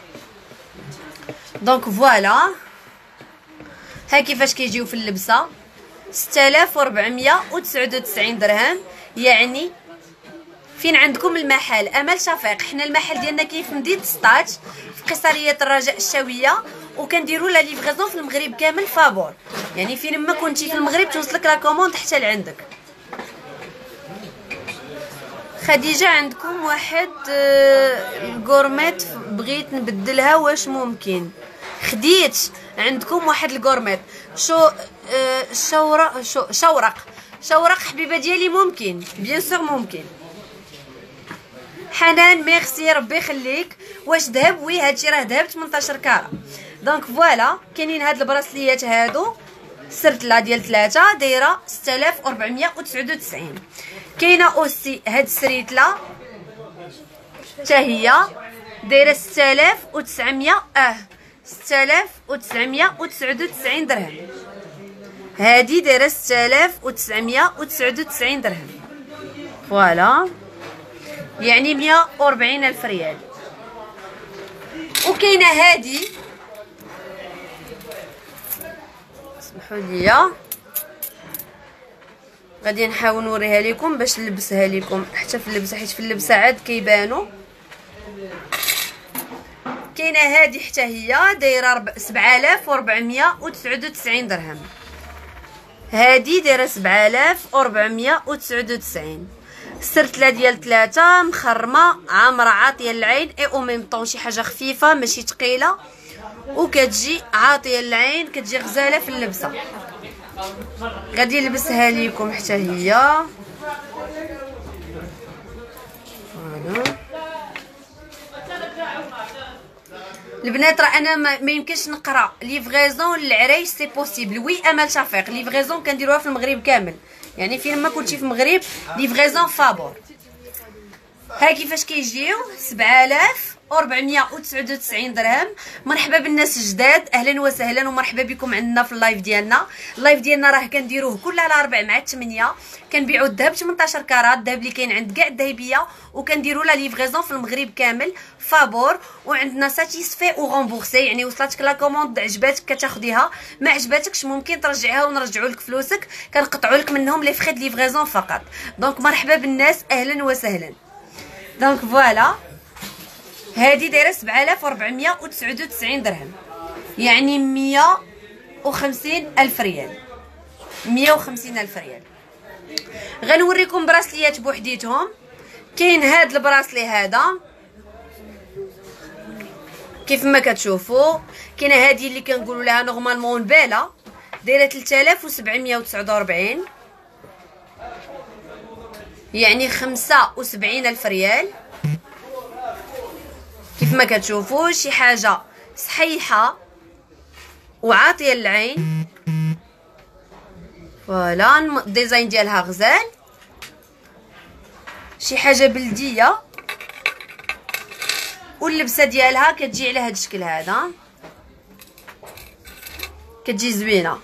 دونك فوالا ها كيفاش كيجيو في اللبسه. 6499 درهم. يعني فين عندكم المحل؟ امل شفيق. حنا المحل ديالنا كاين في مدينه سطات في قصريه الرجاء الشاويه، وكنديروا لا ليفريزون في المغرب كامل فابور. يعني فين ما كنتي في المغرب توصلك لا كوموند حتى لعندك. خديجه عندكم واحد الكورميت بغيت نبدلها، واش ممكن؟ خديت عندكم واحد الكورميت شورق حبيبه ديالي. ممكن بيان سور ممكن. حنان ميرسي ربي يخليك. واش ذهب؟ وي هادشي راه ذهب 18 كاره. دونك فوالا كاينين هاد البراسليات هادو سرتله ديال 3 دايره 6499. كاينه اوسي هاد السريتله حتى هي دايره 6999 درهم. هادي دايره 6999 درهم. فوالا يعني 140 الف ريال. وكاينه هادي سمحوا لي غادي نحاول نوريها لكم باش نلبسها لكم حتى في اللبسه، حيت في اللبسه عاد كيبانوا. كاينه هادي حتى هي دايره 7499 درهم. هادي دايره 7499. السرتله ديال 3 مخرمه عامره عاطيه للعين اي او ميم طون شي حاجه خفيفه ماشي ثقيله، وكتجي عاطيه للعين، كتجي غزاله في اللبسه. غادي نلبسها لكم حتى هي. فوالا البنات راه انا ما يمكنش نقرا ليفغيزون للعرايش سي بوسيبل. وي امل شفيق ليفغيزون كنديروها في المغرب كامل، يعني فين ما كنتي في المغرب ليفغيزون فابور. ها كيفاش كيجيو 7000 499 درهم. مرحبا بالناس الجداد، اهلا وسهلا ومرحبا بكم عندنا في اللايف ديالنا. اللايف ديالنا راه كنديروه كل على 4 مع 8. كنبيعوا الذهب 18 كارات، الذهب اللي كاين عند كاع الذهبيه، وكنديروا لا ليفريزون في المغرب كامل فابور. وعندنا ساتيسفي و غومبورسي، يعني وصلتك لا كوموند عجباتك كتاخديها، ما عجباتكش ممكن ترجعيها ونرجعوا لك فلوسك، كنقطعوا لك منهم لي فخي د ليفريزون فقط. دونك مرحبا بالناس، اهلا وسهلا. دونك فوالا هادي دايره 7499 درهم، يعني 150 الف ريال. 150 الف ريال. غنوريكم براسليات بوحديتهم. كاين هاد البراسلي هذا كيف ما كتشوفوا، كاينه هادي اللي كنقولوا لها نورمالمون باله، دايره 3749، يعني 75 الف ريال. كيف ما كتشوفوا شي حاجه صحيحه وعاطيه للعين. فوالا الديزاين ديالها غزال، شي حاجه بلديه، واللبسه ديالها كتجي على هذا الشكل هذا، كتجي زوينه.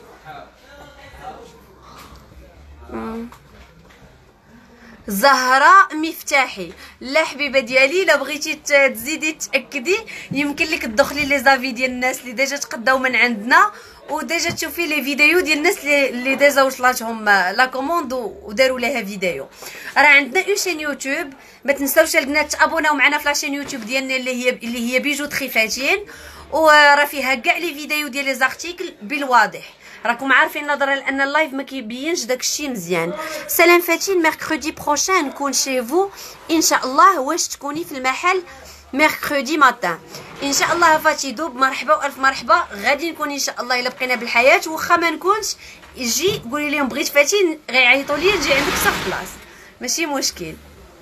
زهراء مفتاحي، لا حبيبه ديالي، لا بغيتي تزيدي تاكدي يمكن لك تدخلي لي زافي ديال الناس اللي ديجا تقداو من عندنا، وديجا تشوفي لي فيديو ديال الناس اللي ديجا وصلاتهم لا كوموند وداروا لها فيديو. راه عندنا اون شين يوتيوب، ما تنساوش البنات تابوناو معنا في لاشين يوتيوب ديالنا اللي هي بيجو تخيفاتين، وراه فيها كاع لي فيديو ديال لي زارتيكل بالواضح. راكم عارفين نظرا لان اللايف ما كيبينش داكشي مزيان. سلام فاتين، ميركودي بروشان نكون شي فو ان شاء الله. واش تكوني في المحل ميركودي ماتان ان شاء الله؟ فاتي دوب، مرحبا والف مرحبا. غادي نكون ان شاء الله الا بقينا بالحياه، واخا ما نكونش يجي قولي لهم بغيت فاتين، غيعيطوا لي نجي عندك صف بلاص، ماشي مشكل.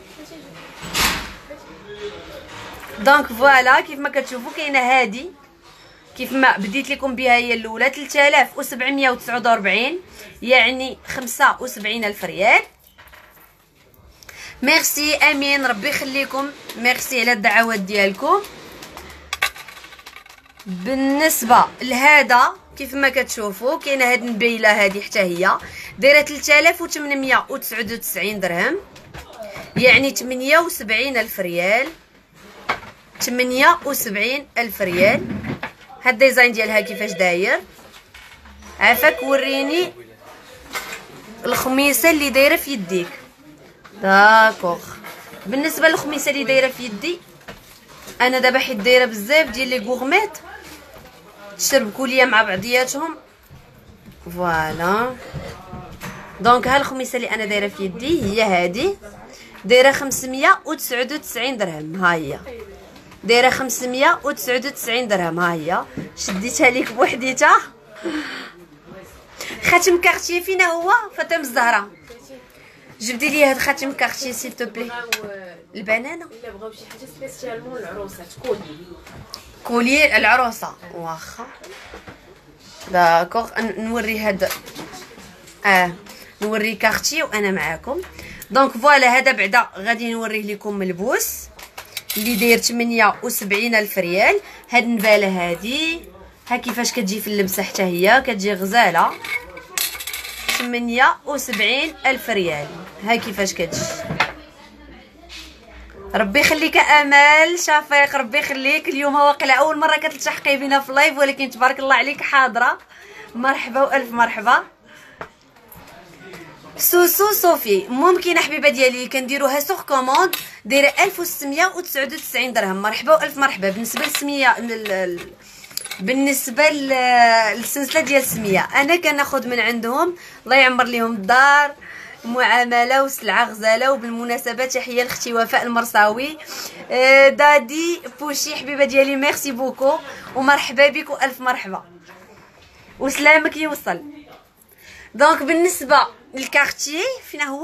دونك فوالا كيف ما كتشوفوا كاينه هادي كيف ما بديت لكم بها، هي الاولى 3749، يعني 75 الف ريال. ميرسي امين، ربي يخليكم، ميرسي على الدعوات ديالكم. بالنسبه لهذا كيف ما كتشوفوا كاينه هاد النبيله هذه حتى هي دايره 3899 درهم، يعني 78 الف ريال. 78 الف ريال. هاد الديزاين ديالها كيفاش داير، عافاك وريني الخميسه اللي دايره في يديك. داكوغ، بالنسبه للخميسه اللي دايره في يدي انا دابا حيت دايره بزاف ديال لي غورميت تشربكوا ليا مع بعضياتهم. فوالا دونك ها الخميسه اللي انا دايره في يدي هي هذه، دايره 599 درهم. ها هي دايره 599 درهم، ها هي شديتها ليك بوحديتها. خاتم كارتيه فينا هو فاطمه الزهراء؟ جبدي لي هاد خاتم كارتيه سيل تو بلي. البنانه الا بغاو شي حاجه سبيسيالمون العروسه تكون كولي العروسه. واخا داكوغ، نوري هاد نوري كارتيه وانا معاكم. دونك فوالا هذا بعدا غادي نوريه لكم ملبوس اللي داير 78 الف ريال. هاد النباله هادي ها كيفاش كتجي في اللبسه، حتى هي كتجي غزاله. 78 الف ريال، ها كيفاش كتجي. ربي يخليك امال شفيق، ربي يخليك. اليوم واقيلا اول مره كتلتحقي بينا في اللايف، ولكن تبارك الله عليك حاضره. مرحبا والف مرحبا. سوسو صوفي، ممكن حبيبه ديالي كنديروها سوغ كوموند، دايره 1699 درهم. مرحبا والف مرحبا. بالنسبه للسميه، بالنسبه للسلسله ديال السميه انا كناخذ من عندهم، الله يعمر لهم الدار، معامله وسلعه غزاله. وبالمناسبه تحيه لاختي وفاء المرصاوي، دادي بوشي حبيبه ديالي، ميرسي بوكو ومرحبا بك والف مرحبا وسلامك يوصل. دونك بالنسبه للكارتيي فينا هو،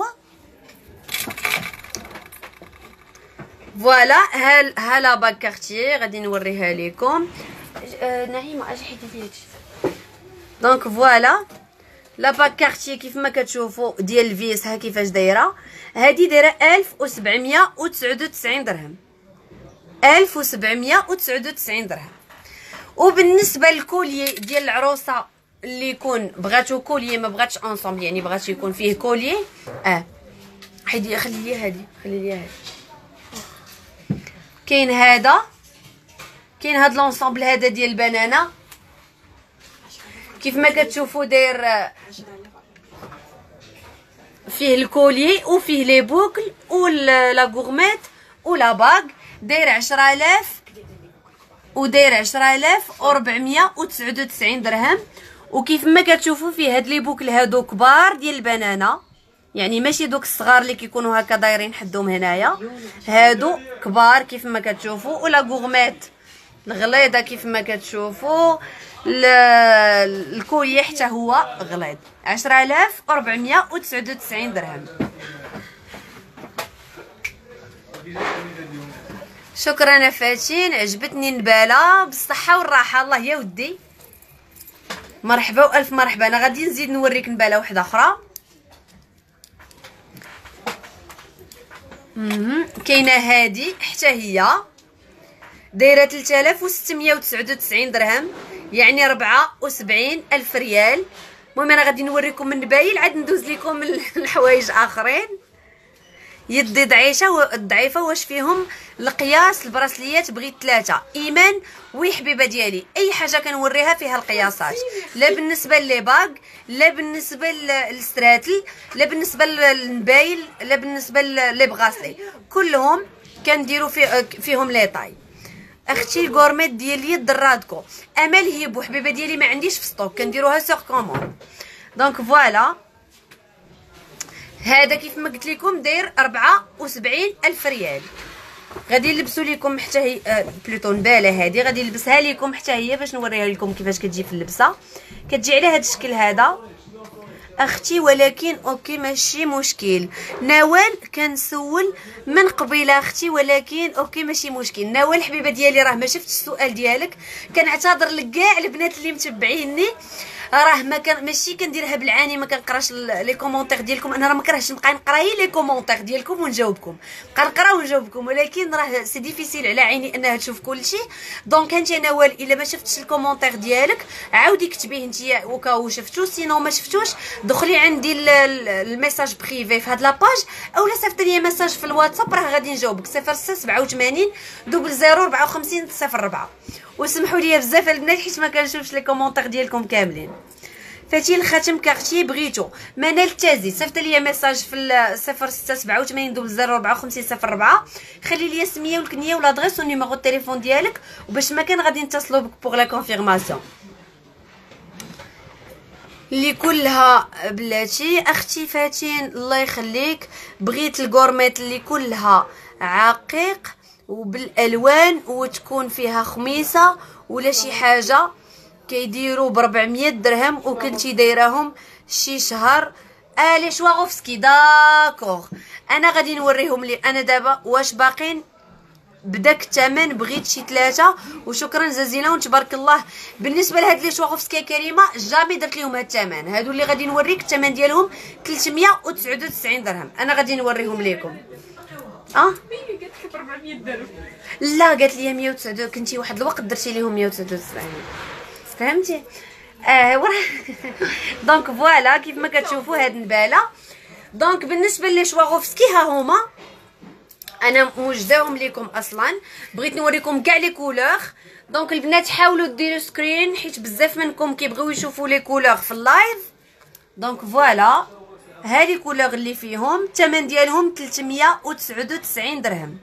فوالا ها لا باك كارتيي غادي نوريها لكم. نعيمه اجي حيدي لي هادشي. دونك فوالا لا باك كارتيي كيف ما كتشوفوا ديال الفيس، ها كيفاش دايره. هادي دايره 1799 درهم، 1799 درهم. وبالنسبه للكوليي ديال العروسه اللي يكون بغاتو كوليي ما بغاتش انصومبل، يعني بغات يكون فيه كوليي، حيدي خلي لي هادي كاين هذا، كاين هاد لونسومبل هذا ديال البنانه كيف ما كتشوفوا داير فيه الكوليي وفيه لي بوكل ولا غورميت ولا باغ، داير 10000 وداير 10499 درهم. وكيف ما كتشوفوا فيه هاد لي بوكل هادو كبار ديال البنانه، يعني ماشي دوك الصغار اللي كيكونوا هكا دايرين حدهم هنايا، هادو كبار كيف ما كتشوفوا، ولا غورميت الغليظه كيف ما كتشوفوا. الكوليي حتى هو غليظ 10499 درهم. شكرا فاتين، عجبتني النباله بالصحه والراحه. الله يا ودي، مرحبا والف مرحبا. انا غادي نزيد نوريك نباله واحده اخرى. كاينه هادي حتى هي دايره 3699 درهم، يعني 74,000 ريال. المهم انا غادي نوريكم النبايل، عاد ندوز لكم الحوايج اخرين. يدي ضعيفه واش فيهم القياس. البراسليات بغيت 3 ايمان وحبيبه ديالي، اي حاجه كنوريها فيها القياسات، لا بالنسبه لي باغ، لا بالنسبه للستراتل، لا بالنسبه للنبايل، لا بالنسبه لي بغاسلي، كلهم كنديروا فيهم لي طاي. اختي الكورميت ديال اليد درادكو امل هيبو حبيبه ديالي ما عنديش في ستوك، كنديروها سور كوموند. دونك فوالا، هذا كيف ما قلت لكم داير 74,000 ريال. غادي نلبسوا لكم حتى هي بلوتو نباله هذه غادي نلبسها لكم حتى هي باش نوريها لكم كيفاش كتجي في اللبسه. كتجي على هذا الشكل هذا اختي، ولكن اوكي ماشي مشكل. نوال كنسول من قبيله اختي، ولكن اوكي ماشي مشكل. نوال حبيبه ديالي راه ما شفتش السؤال ديالك، كنعتذر لك كاع البنات اللي متبعيني، راه ماشي كنديرها بالعاني، ما كنقراش لي كومونتير ديالكم. انا راه ما كرهتش نبقى نقرا لي كومونتير ديالكم ونجاوبكم، نبقى نقرا ونجاوبكم، ولكن راه سي ديفيسيل على عيني انها تشوف كلشي. دونك انت نوال الا ما شفتش الكومونتير ديالك عاودي كتبيه نتيا وكاو شفتو، سينو ما شفتوش دخلي عندي الميساج بريفي في هاد لاباج، اولا صيفط لي ميساج في الواتساب راه غادي نجاوبك. 0687 0054 04. وسمحوا لي بزاف البنات حيت ما كنشوفش لي كومونتير ديالكم كاملين. فاتي الخاتم كارتي بغيتو منال تازي، صيفط لي ميساج في 0687 0054 04. خلي لي السميه والكنيه والادريس والنيميرو التليفون ديالك، وباش ما كان غادي نتصلوا بك بوغ لا كونفيرماسيون. اللي كلها بلاتي اختي فاتين الله يخليك، بغيت الكورميت اللي كلها عقيق وبالالوان وتكون فيها خميسه ولا شي حاجه، كيديروا ب 400 درهم وكنتي دايراهم شي شهر. لي شواغوفسكي داكوغ، انا غادي نوريهم لي انا دابا واش باقين بداك الثمن. بغيت شي 3 وشكرا جزيلا وتبارك الله. بالنسبه لهاد لي شواغوفسكي كريمه جامي درت لهم هاد الثمن، هادو اللي غادي نوريك الثمن ديالهم 399 درهم. انا غادي نوريهم لكم. قالت لك 400 درهم، لا قالت لي 109، كنتي واحد الوقت درتي لهم 199 فهمتي. دونك فوالا كيف ما كتشوفوا هاد النباله. دونك بالنسبه لي شواغوفسكي ها هما انا موجداهم لكم اصلا، بغيت نوريكم كاع لي كولور. دونك البنات حاولوا ديروا سكرين حيت بزاف منكم كيبغيو يشوفوا لي كولور في اللايف. دونك فوالا هادي كولور اللي فيهم الثمن ديالهم 399 درهم،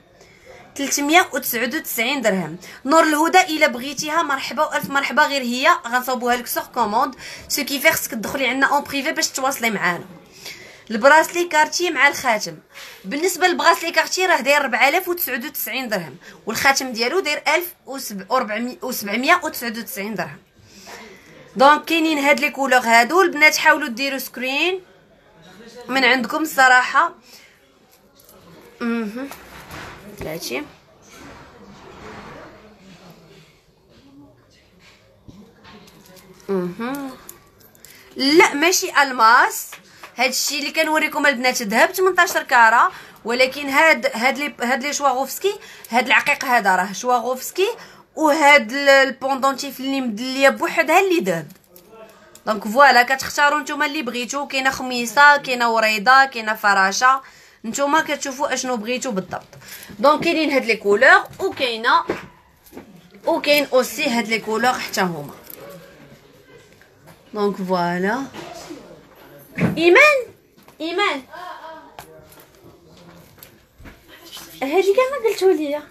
399 درهم. نور الهدى الا بغيتيها مرحبا والف مرحبا، غير هي غنصاوبوها لك سور كوموند، سو كيفي خصك تدخلي عندنا اون بريفي باش تواصلي معانا. البراسلي كارتي مع الخاتم، بالنسبه للبراسلي كارتي راه داير 4099 درهم والخاتم ديالو داير 1799 درهم. دونك كاينين هاد لي كولور هادو. البنات حاولوا ديروا سكرين من عندكم الصراحه. بلاتي لا ماشي الماس، هادشي اللي كنوريكم البنات ذهب 18 كاره ولكن هاد لي شواغوفسكي، هاد العقيق هذا راه شواغوفسكي، وهاد البوندونتيف اللي مدليه بوحدها اللي ذهب. دونك فوالا كتختاروا نتوما اللي بغيتو. كاينه خميصه، كاينه وريضه، كاينه فراشه، نتوما كتشوفوا اشنو بغيتو بالضبط. دونك كاينين هاد لي كولور، وكاين اوسي هاد لي كولور حتى هما. دونك فوالا. ايمان هادي كاع ما قلتو ليا.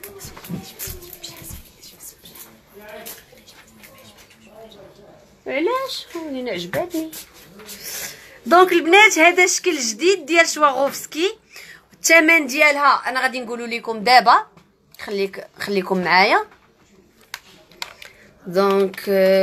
علاش ولينا عجباتني. دونك البنات هذا شكل جديد ديال شواغوفسكي. الثمن ديالها انا غادي نقولوا لكم دابا، خليكم معايا. دونك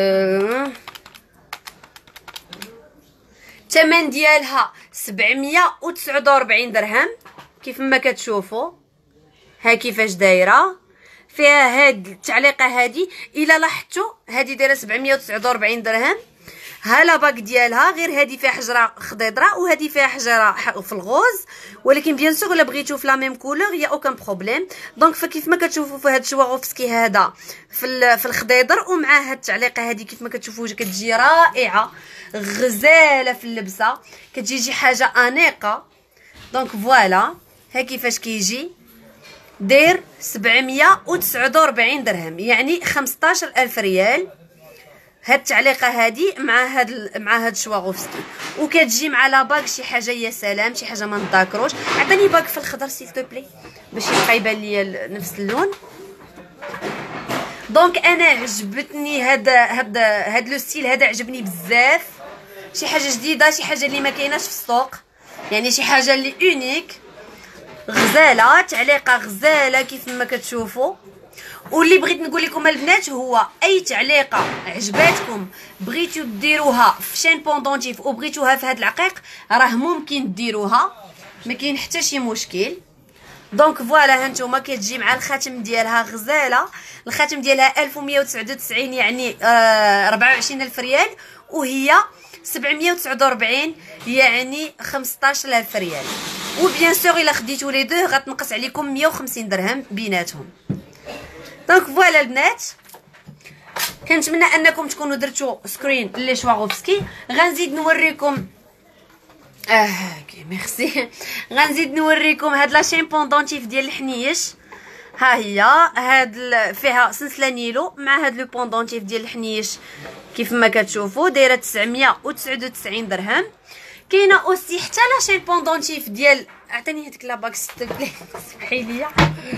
الثمن ديالها 749 درهم كيف ما كتشوفوا. ها كيفاش دايره، فيها هاد التعليقه هادي. الا لاحظتوا هادي دايره 749 درهم. ها لاباك ديالها غير هادي فيها حجره خضيضره وهادي فيها حجره في الغوز، ولكن بيان سور الا بغيتو في لا ميم كولور يا اوكان بروبليم. دونك فكيف ما كتشوفوا في هاد الشواغوفسكي هذا في الخضيضر، ومع هاد التعليقه هادي كيف ما كتشوفوا كتجي رائعه غزاله في اللبسه، كتجي حاجه انيقه. دونك فوالا ها كيفاش كيجي داير 749 درهم، يعني 15000 ريال. هاد التعليقه هادي مع هاد شواغوفسكي، وكتجي مع لا باك شي حاجه يا سلام، شي حاجه ما نذاكروش. عطيني باك في الخضر سيل تو بلي باش يبقى يبان ليا نفس اللون. دونك انا عجبتني هاد لو ستيل هذا، عجبني بزاف. شي حاجه جديده، شي حاجه اللي ما كايناش في السوق، يعني شي حاجه اللي اونيك. غزاله، تعليقه غزاله كيف ما كتشوفوا. واللي بغيت نقول لكم البنات هو اي تعليقه عجباتكم بغيتو ديروها في شين بوندونتيف وبغيتوها في هذا العقيق راه ممكن ديروها، ما كاين حتى شي مشكل. دونك فوالا هانتوما كتجي مع الخاتم ديالها غزاله. الخاتم ديالها 1199 يعني 24000 ريال، وهي 749 يعني 15000 ريال. وبيان سور الا خديتو لي دو غتنقص عليكم 150 درهم بيناتهم. دونك فوالا البنات، كنتمنى انكم تكونوا درتوا سكرين لي شواغوفسكي. غنزيد نوريكم ميرسي. غنزيد نوريكم هاد لاشين بوندونتيف ديال الحنيش. ها هي هاد فيها سلسله نيلو مع هاد لو بوندونتيف ديال الحنيش كيف ما كتشوفوا دايره 999 درهم. كاينه اوسي حتى لاشين بوندونتيف ديال، عطيني هذيك لاباك ستبلي سمحي لي.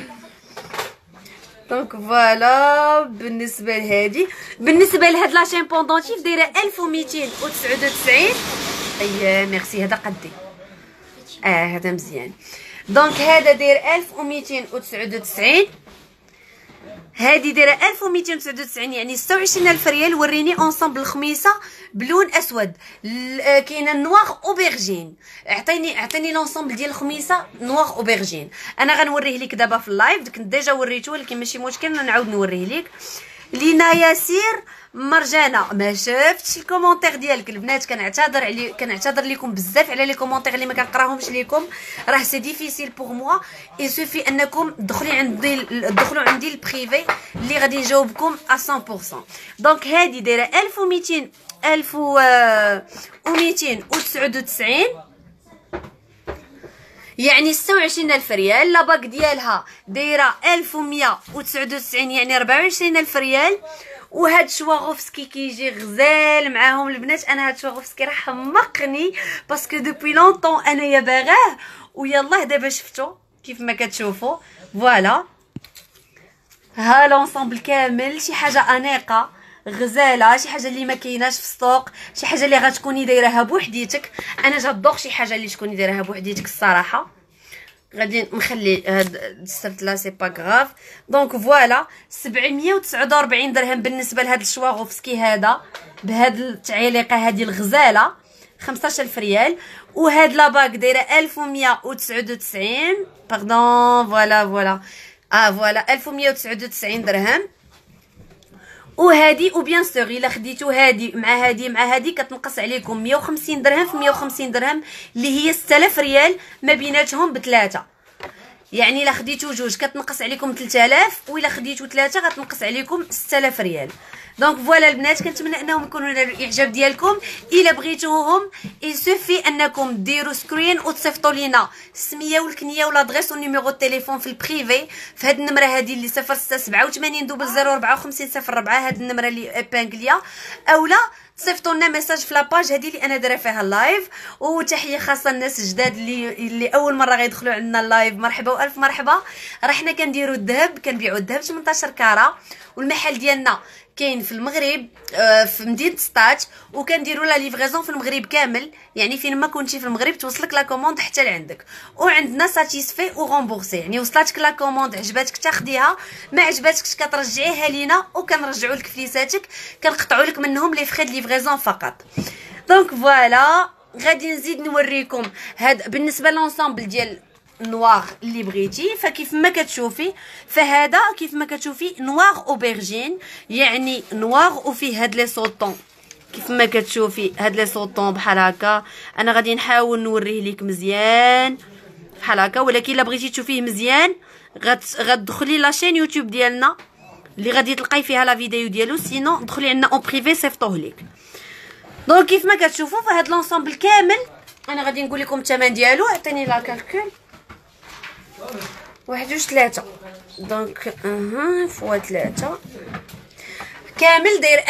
دونك فوالا بالنسبه لهاد لاشين بوندونتيف دايره 1299. اي ميرسي هذا قدي. هذا مزيان. دونك هذا داير 1299، هذه دايره 1299 يعني 26000 ريال. وريني اونصامبل الخميصه بلون اسود، كاينه نوار اوبرجين. عطيني لونسومبل ديال الخميصه نوار اوبرجين. انا غنوريه لك دابا في اللايف، كنت ديجا وريته ولكن ماشي مشكل نعاود نوريه لك. لينا ياسير مرجانه ما شفتش الكومونتير ديالك البنات، كنعتذر لكم بزاف على لي كومونتير اللي ما كنقراهمش لكم، راه سي ديفيسيل بوغ موا. يسوفي انكم دخلوا عندي البريفي اللي غادي نجاوبكم 100%. دونك هذه دايره 1299 يعني 26000 ريال. لاباك ديالها دايره 1199 يعني 24000 ريال. وهاد شواغوفسكي كيجي غزال معاهم البنات. انا هاد شواغوفسكي راه حمقني باسكو دوبوي لونطون انايا باغاه، ويلاه دابا شفتو كيف ما كتشوفوا. فوالا ها لونسومبل كامل، شي حاجه انيقه غزاله، شي حاجه اللي ما كايناش في السوق، شي حاجه اللي غتكوني دايرها بوحديتك. انا جادوغ شي حاجه اللي تكوني دايرها بوحديتك الصراحه. غادي نخلي هاد السرت لا سي با غراف. دونك فوالا 749 درهم بالنسبه لهاد الشواغوفسكي هذا بهاد التعليقه هذه الغزاله 15000 ريال. وهاد لاباك دايره 1199 باردون فوالا فوالا 1199 درهم. وهادي وبيان سور الا خديتو هادي مع هادي مع هادي كتنقص عليكم 150 درهم في 150 درهم اللي هي 6000 ريال ما بيناتهم بثلاثه. يعني الا خديتو جوج كتنقص عليكم 3000 والا خديتو ثلاثه غتنقص عليكم 6000 ريال. دونك فوالا البنات كنتمنى انهم يكونوا نالوا الاعجاب ديالكم. الا بغيتوهم يسوفي انكم ديروا سكرين وتصيفطوا لينا السميه والكنيه والادريس والنيميرو التليفون في البريفي في هاد النمره هادي اللي 0687 0054 هاد النمره اللي ابانكليا، اولا تصيفطوا لنا ميساج في لاباج هذه اللي انا دايره فيها اللايف. وتحيه خاصه الناس الجداد اللي اول مره غيدخلوا عندنا اللايف، مرحبا والف مرحبا. راه حنا كنديروا الذهب، كنبيعوا الذهب 18 كاره، والمحل ديالنا كاين في المغرب في مدينه سطات، وكنديروا لا ليفريزون في المغرب كامل، يعني فين ما كنتي في المغرب توصلك لا كوموند حتى لعندك. وعندنا ساتيسفي و غومبورسي، يعني وصلتك لا كوموند عجباتك تاخديها، ما عجباتكش كترجعيها لينا وكنرجعوا لك فليساتك، كنقطعوا لك منهم لي فخي د ليفريزون فقط. دونك فوالا غادي نزيد نوريكم هاد بالنسبه لونسامبل ديال نوار اللي بغيتي. فكيف ما كتشوفي فهذا كيف ما كتشوفي نوار اوبرجين، يعني نوار وفيه هاد لي سوطون كيف ما كتشوفي هاد لي سوطون بحال هكا. انا غادي نحاول نوريه ليك مزيان بحال هكا، ولكن الا بغيتي تشوفيه مزيان غتدخلي لاشين يوتيوب ديالنا اللي غادي تلقاي فيها لا فيديو ديالو، سينو دخلي عندنا اون بريفي صيفطوه ليك. دونك كيف ما كتشوفوا فهاد لونسامبل كامل انا غادي نقول لكم الثمن ديالو. عطيني لا كالكول 1 2 3 دونك فوا 3 كامل داير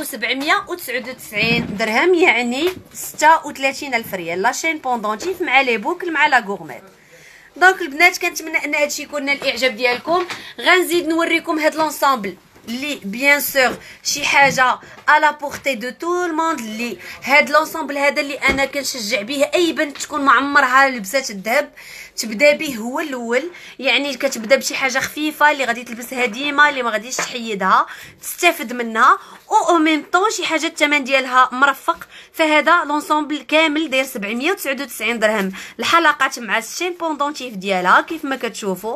1799 درهم، يعني 36000 ريال. لاشين بوندونتيف مع لي بوكل مع لا غورميت. دونك البنات كنتمنى ان هادشي يكون نال الاعجاب ديالكم. غنزيد نوريكم هاد لونسامبل اللي بيان سور شي حاجه على بورتي دو تو الموند، اللي هاد لونسامبل هذا اللي انا كنشجع به اي بنت تكون معمرها لبسات الذهب تبدا به هو الاول. يعني كتبدا بشي حاجه خفيفه اللي غادي تلبسها ديما، اللي ما غاديش تحيدها، تستافد منها، او ميم طون شي حاجه الثمن ديالها مرفق. فهذا لونسامبل كامل داير 799 درهم. الحلقات مع الشين بوندونتيف ديالها كيف ما كتشوفوا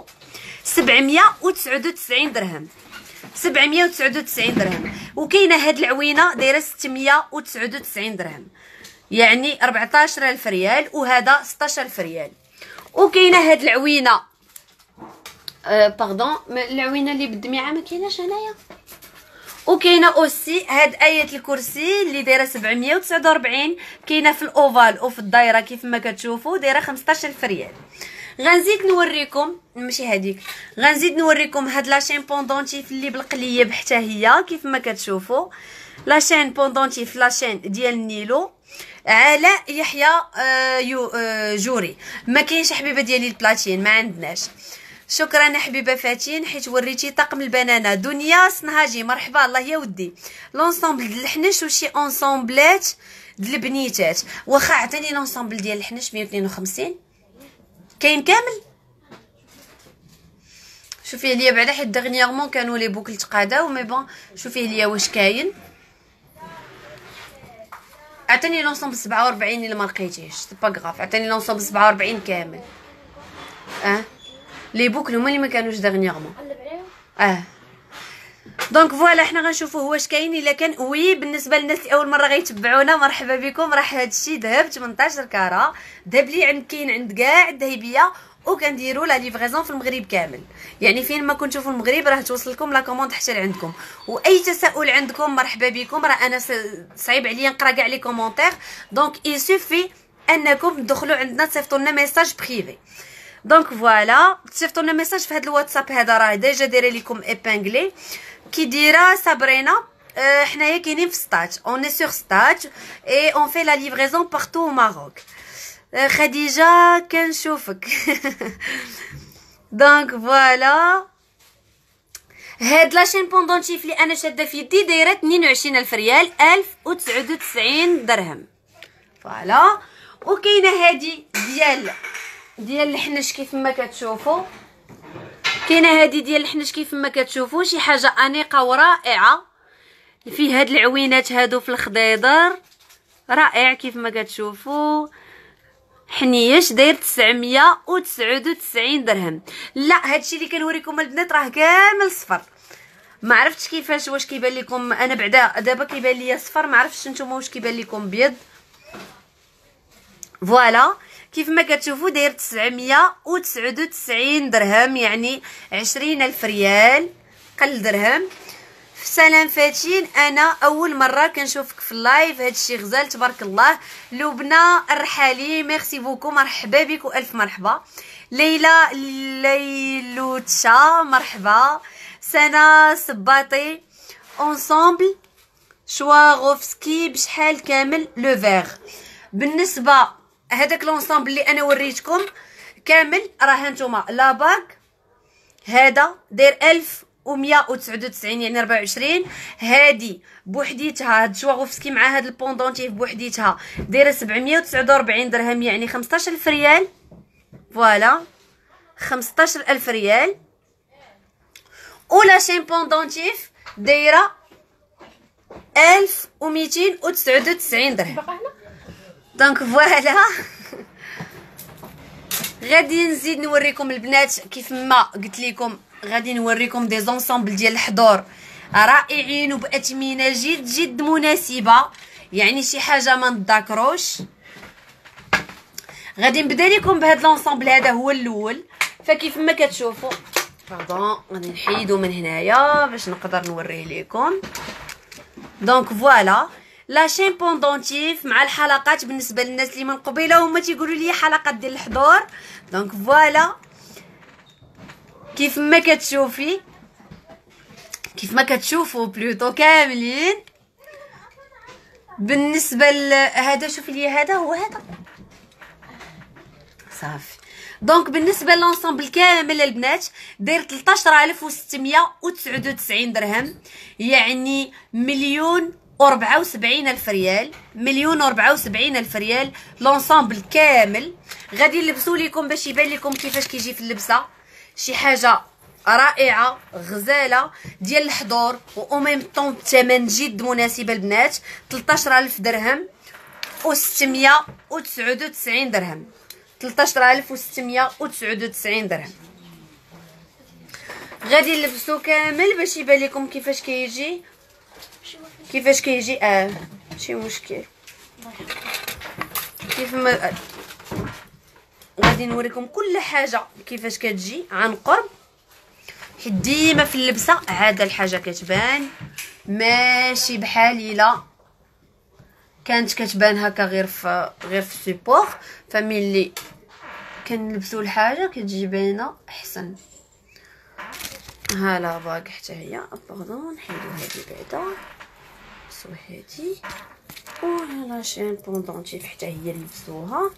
799 درهم، 799 درهم. وكاينه هاد العوينه دايره 699 درهم، يعني 14000 ريال، وهذا 16000 ريال. وكاينه هاد العوينه باردون العوينه اللي بالدميعه ما كايناش هنايا. وكاينه اوسي هاد ايه الكرسي اللي دايره 749، كاينه في الاوفال وفي الدايره كيف ما كتشوفوا دايره 15000 ريال. غنزيد نوريكم ماشي هذيك، غنزيد نوريكم هاد لاشين بوندونتيف اللي بالقليب حتى هي كيف ما كتشوفوا. لاشين بوندونتيف لاشين ديال النيلو علاء يحيى جوري. ما كاينش حبيبه ديالي البلاتين، ما عندناش. شكرا حبيبه فاتين حيت وريتي طقم البنانه. دنيا صنهاجي مرحبا الله يا ودي. لونسامبل ديال الحنش وشي اونسامبلات ديال البنيتات. واخا عطيني لونسامبل ديال الحنش 152 كاين كامل. شوفيه ليا بعدا حيت دغنيغمون كانوا لي بوكل تقاداو مي بون. شوفيه ليا واش كاين. عطيني لونسومبل 47 الا ما لقيتيهش سي با غاف. عطيني لونسومبل 47 كامل. لي بوكل هما اللي ما كانوش دغنيغمون. دونك فوالا حنا غنشوفوا واش كاين. الا كان وي بالنسبه للناس اللي اول مره غيتبعونا مرحبا بكم. راه هادشي ذهب 18 كاره، ذهب لي كاين عند كاع الذهبيه، وكنديروا لا ليفريزون في المغرب كامل. يعني فين ما كنتو في المغرب راه توصل لكم لا كوموند حتى لعندكم. واي تساؤل عندكم مرحبا بكم. راه انا صعيب عليا نقرا كاع لي كومونتير، دونك يسوفي انكم تدخلوا عندنا تصيفطوا لنا ميساج بريفي. دونك فوالا تصيفطوا لنا ميساج في هذا الواتساب هذا راه ديجا دايره لكم ايبانغلي. كي دايره صابرينا حنايا كاينين في ستات، اون سور ستات اي اون في لا ليفريزون بارتو او ماروك. خديجه كنشوفك. دونك فوالا هاد لاشين بوندونتيف اللي انا شاده في يدي دايره 22000 ريال 1099 درهم. فوالا وكاينه هادي ديال الحنش كيف ما كتشوفوا. كاينه هادي ديال الحنش كيف ما كتشوفوا، شي حاجه انيقه ورائعه. فيه هاد العوينات هادو في الخضيضر رائع كيف ما كتشوفوا. حنيش داير 999 درهم. لا هادشي اللي كنوريكم البنات راه كامل صفر، ما عرفتش كيفاش، واش كيبان لكم انا بعدا دابا كيبان ليا صفر، ما عرفتش نتوما واش كيبان لكم بيض. فوالا كيف ما كتشوفوا داير 999 درهم، يعني 20,000 ريال قل درهم. في سلام فاتين، انا اول مره كنشوفك في اللايف، هادشي غزال تبارك الله. لبنى الرحالي ميرسي بوكو، مرحبا بك والف مرحبا. ليلى ليلوتشا مرحبا. سنة صباطي اونصومبل شواغوفسكي بشحال كامل لو فيغ. بالنسبه هذاك لونسومبل اللي انا وريتكم كامل راه هانتوما لاباك هذا داير 1199 يعني 24. هادي بوحديتها هاد شواغوفسكي مع هاد البوندونتيف بوحديتها دايره 749 درهم يعني 15,000 ريال. فوالا 15,000 ريال. ولا شين بوندونتيف دايره 1299 درهم. دونك فوالا غادي نزيد نوريكم البنات كيف ما قلت لكم، غادي نوريكم دي زونسومبل ديال الحضور رائعين وباثمنه جد مناسبه، يعني شي حاجه ما نذاكروش. غادي نبدا لكم بهذا لونسومبل، هذا هو الاول. فكيف ما كتشوفوا باردون غادي نحيدو من هنايا باش نقدر نوريه لكم. دونك فوالا لا شين بوندونتيف مع الحلقات بالنسبه للناس اللي من قبيله هما تيقولوا لي حلقات ديال الحضور. دونك فوالا كيف ما كتشوفوا بلوتو كاملين. بالنسبه لهذا شوفي لي هذا هو هذا صافي. دونك بالنسبه للونسومبل كامل البنات داير 13,699 درهم، يعني 1,074,000 ريال. 1,074,000 ريال لونسومبل كامل. غادي نلبسوا لكم باش يبان لكم كيفاش كيجي في اللبسه، شي حاجه رائعه غزاله ديال الحضور و ميم طون الثمن جد مناسب البنات. 13,000 درهم و699 درهم. 13,699 درهم. غادي نلبسو كامل باش يبان لكم كيفاش كيجي ماشي مشكل. كيف ما غادي نوريكم كل حاجه كيفاش كتجي عن قرب، حيت ديما في اللبسه عاده الحاجه كتبان ماشي بحال الا كانت كتبان هكا غير في السيبور. فملي كنلبسوا الحاجه كتجي باينه احسن. ها لا باك حتى هي باردون نحيدو هادي بعدا نلبسو هادي ولا شين بوندونتيف حتى هي نلبسوها.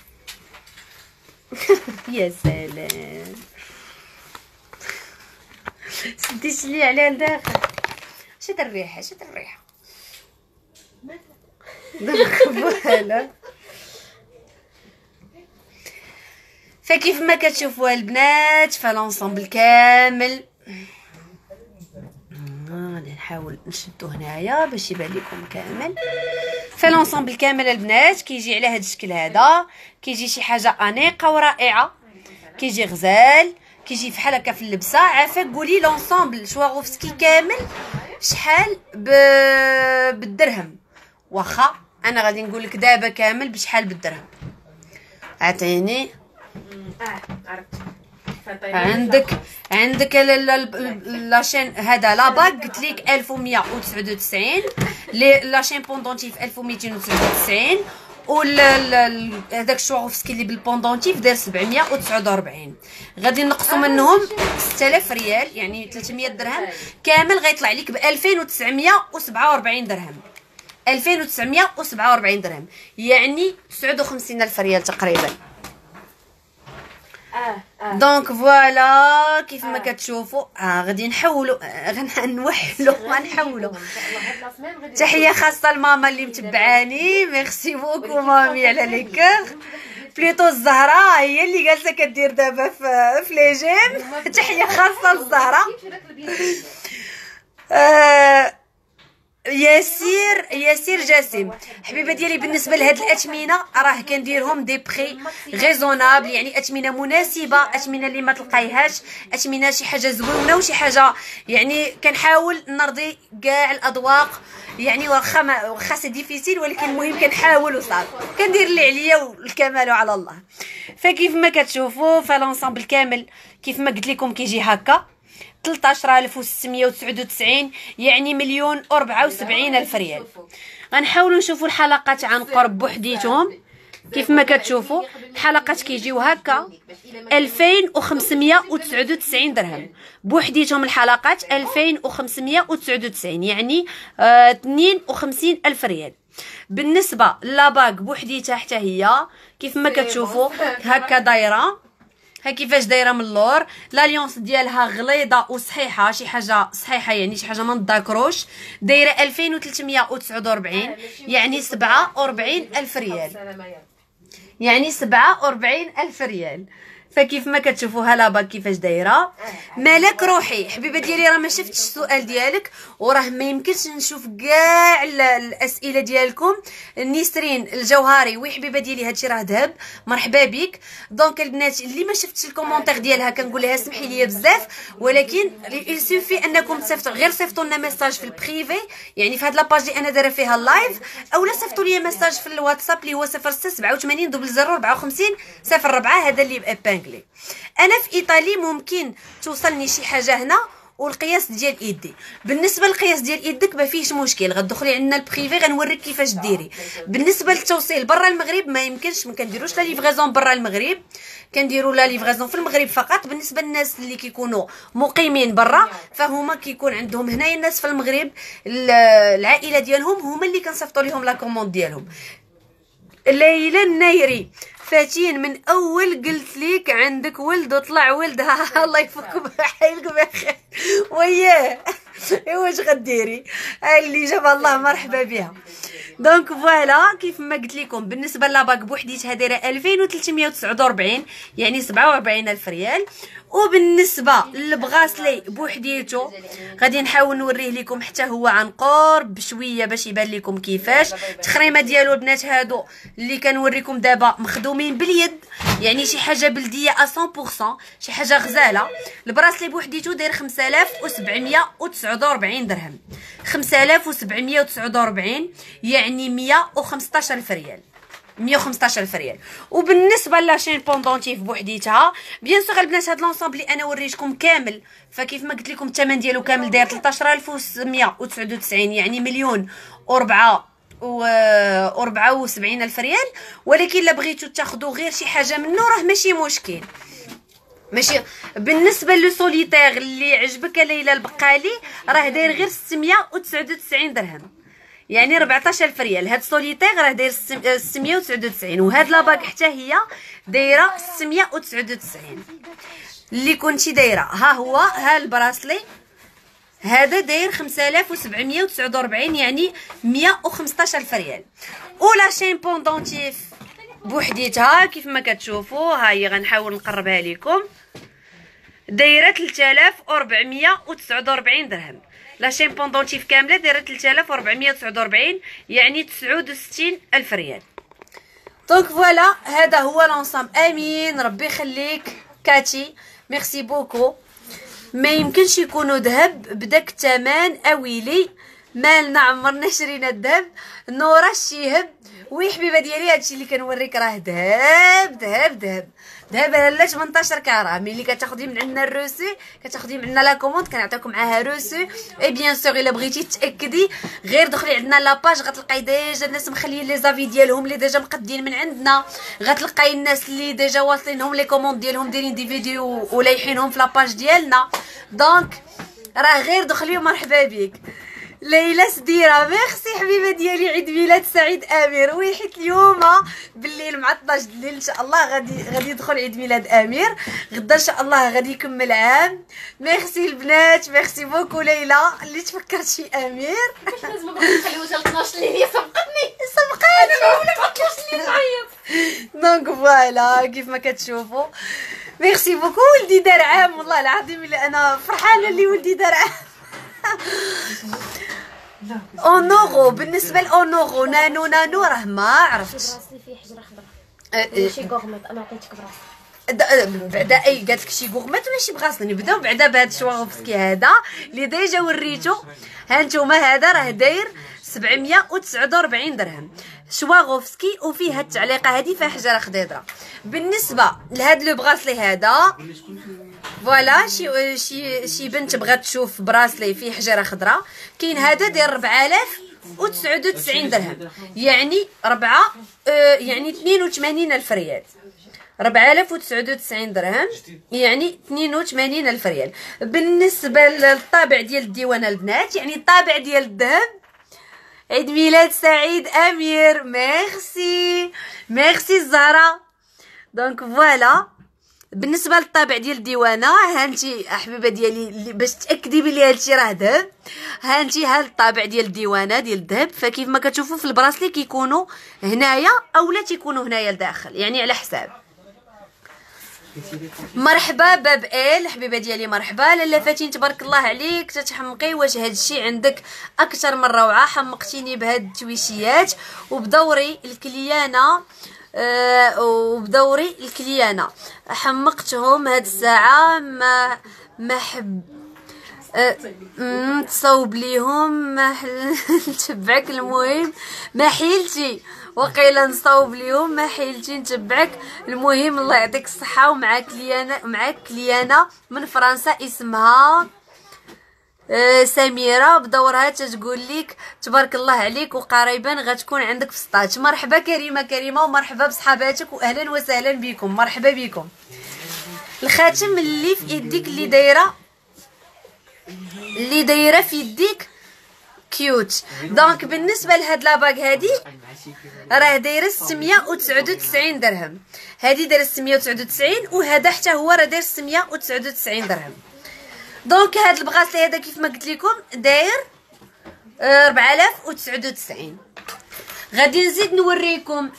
يا سلام سديت لي على لداخل. شد الريحه فوالا. فكيف ما كتشوفوا البنات فالونسومبل كامل غادي نحاول نشدو هنايا باش يبان لكم كامل. فالونسومبل كامل البنات كيجي على هذا الشكل هذا، كيجي شي حاجه انيقه ورائعه، كيجي غزال، كيجي فحال هكا في اللبسه. عافاك قولي لونسومبل شواغوفسكي كامل شحال بالدرهم؟ واخا انا غادي نقول لك دابا كامل بشحال بالدرهم. عطيني عندك لاشين هذا لاباك قلت لك 1199، لاشين بوندونتيف 1299، هذاك الشواغوفسكي اللي بالبوندونتيف داير 749. غادي نقصوا منهم 6000 ريال يعني 300 درهم كامل، غيطلع لك ب 2947 درهم. 2947 درهم يعني 59,000 ريال تقريبا. دونك فوالا كيف ما كتشوفوا غادي نحولوا غنحولوا. تحيه خاصه لماما اللي متبعاني، ميرسي بوكو مامي على ليكور. بليطو الزهراء هي اللي جالسه كدير دابا في لي جيم. تحيه خاصه للزهراء. ياسير جاسم حبيبه ديالي. بالنسبه لهاد الاثمنه راه كنديرهم دي بري ريزونابل، يعني اثمنه مناسبه، اثمنه اللي ما تلقايهاش، اثمنه شي حاجه زوينه وشي حاجه يعني كنحاول نرضي كاع الاذواق، يعني واخا سي ديفيسيل ولكن المهم كنحاول وصافي، كندير اللي عليا والكمال على الله. فكيف ما كتشوفوا فالونسامبل كامل كيف ما قلت لكم كيجي هكا 13699 يعني 1,074,000 ريال. غنحاولوا نشوفوا الحلقات عن قرب بوحديتهم. كيف ما كتشوفوا الحلقات كيجيو هكا 2599 درهم بوحديتهم. الحلقات 2599 يعني 52,000 ريال. بالنسبه لاباك بوحديتها حتى هي كيف ما كتشوفوا هكا دايره، ها كيفاش دايره من اللور. لاليونس ديالها غليظه وصحيحه، شي حاجه صحيحه يعني شي حاجه ما نضاكروش. دايره 2349 يعني 47,000 ريال، يعني 47,000 ريال. فكيف ما كتشوفوا هلا كيفاش دايره. مالك روحي حبيبه ديالي، راه ما شفتش السؤال ديالك وراه ما يمكنش نشوف كاع الاسئله ديالكم. نسرين الجوهري وي حبيبه ديالي هادشي راه ذهب، مرحبا بك. دونك البنات اللي ما شفتش الكومونتير ديالها كنقول لها سمحي لي بزاف، ولكن يسوفي انكم تصيفطوا غير صيفطوا لنا ميساج في البريفي، يعني في هاد لاباج اللي انا دايره فيها اللايف، اولا صيفطوا لي ميساج في الواتساب اللي هو 0687 0054 04. هذا اللي بابانكلي. انا في ايطالي ممكن توصلني شي حاجه هنا والقياس ديال ايدي. بالنسبه للقياس ديال يدك ما فيهش مشكل، غتدخلي عندنا البريفي غنوريك كيفاش ديري. بالنسبه للتوصيل برا المغرب ما يمكنش، ما كنديروش لا ليفريزون برا المغرب، كنديروا لا ليفريزون في المغرب فقط. بالنسبه للناس اللي كيكونوا مقيمين برا فهما كيكون عندهم هنايا الناس في المغرب العائله ديالهم هما اللي كنصيفطوا لهم لا كوموند ديالهم. ليلى النايري فاتين من اول قلت ليك عندك ولد وطلع ولدها الله يفككم بحالكم بخير وياه. واش غديري اللي جاب الله مرحبا بها. دونك فوالا كيف ما قلت لكم بالنسبه لاباك بوحديتها دايره 2349 يعني 47,000 ريال. وبالنسبه للبغاسلي بوحديته غادي نحاول نوريه لكم حتى هو عن قرب بشويه باش يبان لكم كيفاش التخريمه ديالو. البنات هادو اللي كنوريكم دابا مخدومين باليد، يعني شي حاجه بلديه 100%، شي حاجه غزاله. البراسلي بوحديته داير 5749 درهم، 5749 يعني 115,000 ريال، 115,000 ريال. وبالنسبه لاشين بوندونتيف بوحديتها بيان سور البنات هاد لونسومبل اللي انا وريتكم كامل، فكيف ما قلت لكم الثمن ديالو كامل داير 13,699 يعني 1,074,000 ريال. ولكن الا بغيتو تاخذوا غير شي حاجه منه راه ماشي مشكل، ماشي. بالنسبه لو سوليتير اللي عجبك ليلى البقالي راه داير غير 699 درهم يعني 14,000 ريال. هاد سوليتير راه داير 699 وهاد لاباك حتى هي دايره 699 اللي كنتي دايره. ها هو ها البراسلي هذا داير 5749 يعني 115,000 ريال. ولا شين بوندونتيف بوحديتها كيف ما كتشوفوا ها هي غنحاول نقربها لكم دايره 3,449 درهم. لا شين بوندونتيف كامله دايره 3,449 يعني 69,000 ريال. دونك فوالا هذا هو لونسام. امين ربي يخليك كاتي، ميرسي بوكو. ما يمكنش يكونوا ذهب بداك الثمن اويلي، مالنا عمرنا شرينا الذهب. نورا الشيهب وي حبيبه ديالي هادشي اللي كنوريك راه ذهب ذهب ذهب ذهب لا 18 كاره. ملي كتاخدي من عندنا الروسو كتاخدي من عندنا لا كوموند كنعطيكم معاها روسو. اي بيان سور الا بغيتي تاكدي غير دخلي عندنا لاباج غتلقاي ديجا الناس مخليين لي زافي ديالهم اللي ديجا مقدين من عندنا، غتلقاي الناس اللي ديجا واصلينهم لي كوموند ديالهم دايرين دي فيديو ولايحينهم في لاباج ديالنا. دونك راه غير دخلي ومرحبا بك. ليلى سديره ميرسي حبيبه ديالي، عيد ميلاد سعيد امير. وي حيت اليوم بالليل مع 12 الليل ان شاء الله غادي يدخل عيد ميلاد امير، غدا ان شاء الله غادي يكمل عام. ميرسي البنات، ميرسي بوكو ليلى اللي تفكرتي امير. لازم نخليو حتى 12 الليل، سبقني سبقاني ولا 12 الليل نعيط. دونك فوالا كيف ما كتشوفوا ميرسي بوكو. ولدي دار عام والله العظيم الا انا فرحانه اللي ولدي دار عام. اونورو. بالنسبه لاونورو نانو راه ما عرفتش. براسلي فيه حجره خضراء ماشي غورميط. انا عطيتك براسلي بعدا اي قالت لك شي غورمات ولا شي بغاصه. نبداو بعدا بهذا شواغوفسكي هذا اللي ديجا وريتو. ها نتوما هذا راه داير 749 درهم شواغوفسكي، وفيه هاد التعليقه هذه فيها حجره خضيره. بالنسبه لهاد لو براسلي هذا فوالا شي بنت بغات تشوف براسلي فيه حجره خضراء، كاين هذا داير 4099 درهم، يعني 4 يعني 82 الف ريال. 4099 درهم يعني 82 الف ريال. بالنسبه للطابع ديال الديوانه البنات، يعني الطابع ديال الذهب. عيد ميلاد سعيد امير. ميرسي الزهره. دونك فوالا بالنسبه للطابع ديال الديوانه، ها انتي حبيبه ديالي باش تاكدي بلي هادشي راه ذهب. ها انتي ها الطابع ديال الديوانه ديال الذهب، فكيف ما كتشوفوا في البراسلي كيكونوا هنايا اولا تيكونوا هنايا لداخل، يعني على حساب. مرحبا باب ال حبيبه ديالي، مرحبا لاله فاتين تبارك الله عليك تتحمقي. واش هادشي عندك اكثر من روعه، حمقتيني بهاد التويشيات وبدوري الكليانه. وبدوري الكليانه حمقتهم هاد الساعه. ما حب تصوب ليهم ما نتبعك. المهم ما حيلتي وقيلا نصوب ليهم ما حيلتي نتبعك. المهم الله يعطيك الصحه. ومعاك كليانه من فرنسا اسمها سميره بدورها تتقول لك تبارك الله عليك وقريبا غتكون عندك في سطاج. مرحبا كريمه ومرحبا بصحاباتك واهلا وسهلا بكم. مرحبا بكم. الخاتم اللي في يديك اللي دايره في يديك كيوت. دونك بالنسبه لهاد لاباغ هادي راه دايره 699 درهم. هادي دايره 699 وهذا حتى هو راه داير 699 درهم. دونك هاد البغاسلي هذا كيف ما قلت لكم داير 4099. غادي نزيد نوريكم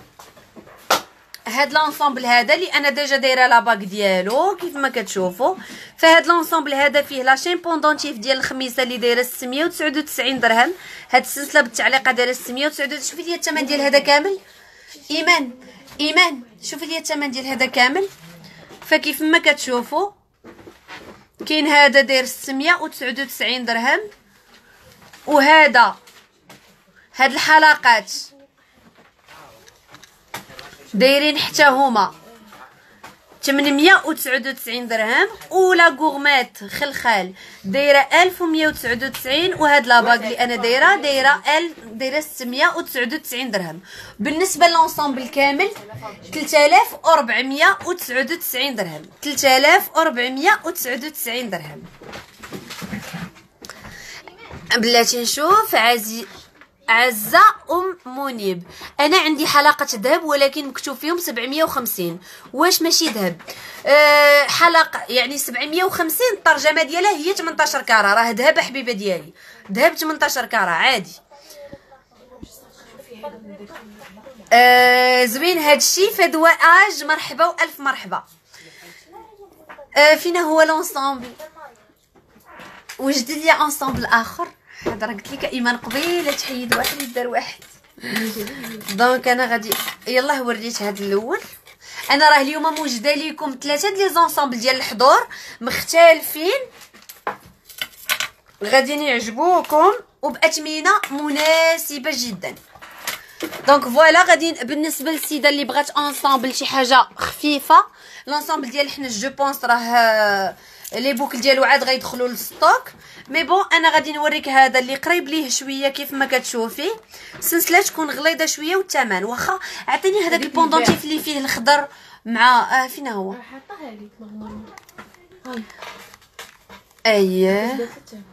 هاد لونسومبل هذا اللي انا ديجا دايره لاباك ديالو كيف ما كتشوفوا. فهاد لونسومبل هذا فيه لا شين بوندونتيف ديال الخميسه اللي دايره 699 درهم. هاد السلسله بالتعليقه دايره 699. شوفي لي الثمن ديال هذا كامل. ايمان شوفي لي الثمن ديال هذا كامل. فكيف ما كتشوفوا كاين هذا داير 699 درهم، وهذا هاد الحلقات دايرين حتى هما 899 درهم. ولا غورميت خلخال دايره 1199. وهاد لاباغ اللي انا دايره 699 درهم. بالنسبه للونسومبل كامل 3499 درهم. 3499 درهم. بلاتي نشوف عزة منيب. انا عندي حلقه ذهب ولكن مكتوب فيهم 750. واش ماشي ذهب؟ حلقه يعني 750. الترجمه ديالها هي 18 كاره. راه ذهب حبيبه ديالي، ذهب 18 كاره عادي. زوين هادشي فدواء. مرحبا والف مرحبا. فينا هو لونسومبل؟ وجد لي انسومبل اخر. هذا راه قلت لك ايمان قبيله تحيد واحد يدار واحد. دونك انا غادي يلاه وريت هذا الاول. انا راه اليوم موجده لكم 3 لي زونسومبل ديال الحضور مختلفين غادي يعجبوكم وباثمنه مناسبه جدا. دونك فوالا غادي بالنسبه للسيده اللي بغات انسامبل شي حاجه خفيفه. لونسامبل ديال حنا جو بونس راه لي بوكل ديالو عاد غيدخلوا للستوك. مي بون انا غادي نوريك هذا اللي قريب ليه شويه كيف ما كتشوفي. السلسله تكون غليظه شويه والثمن واخا. عطيني هذاك البوندونتيف اللي فيه الخضر مع فين هو؟ حاطاها لك نورمالمون. هاي اييه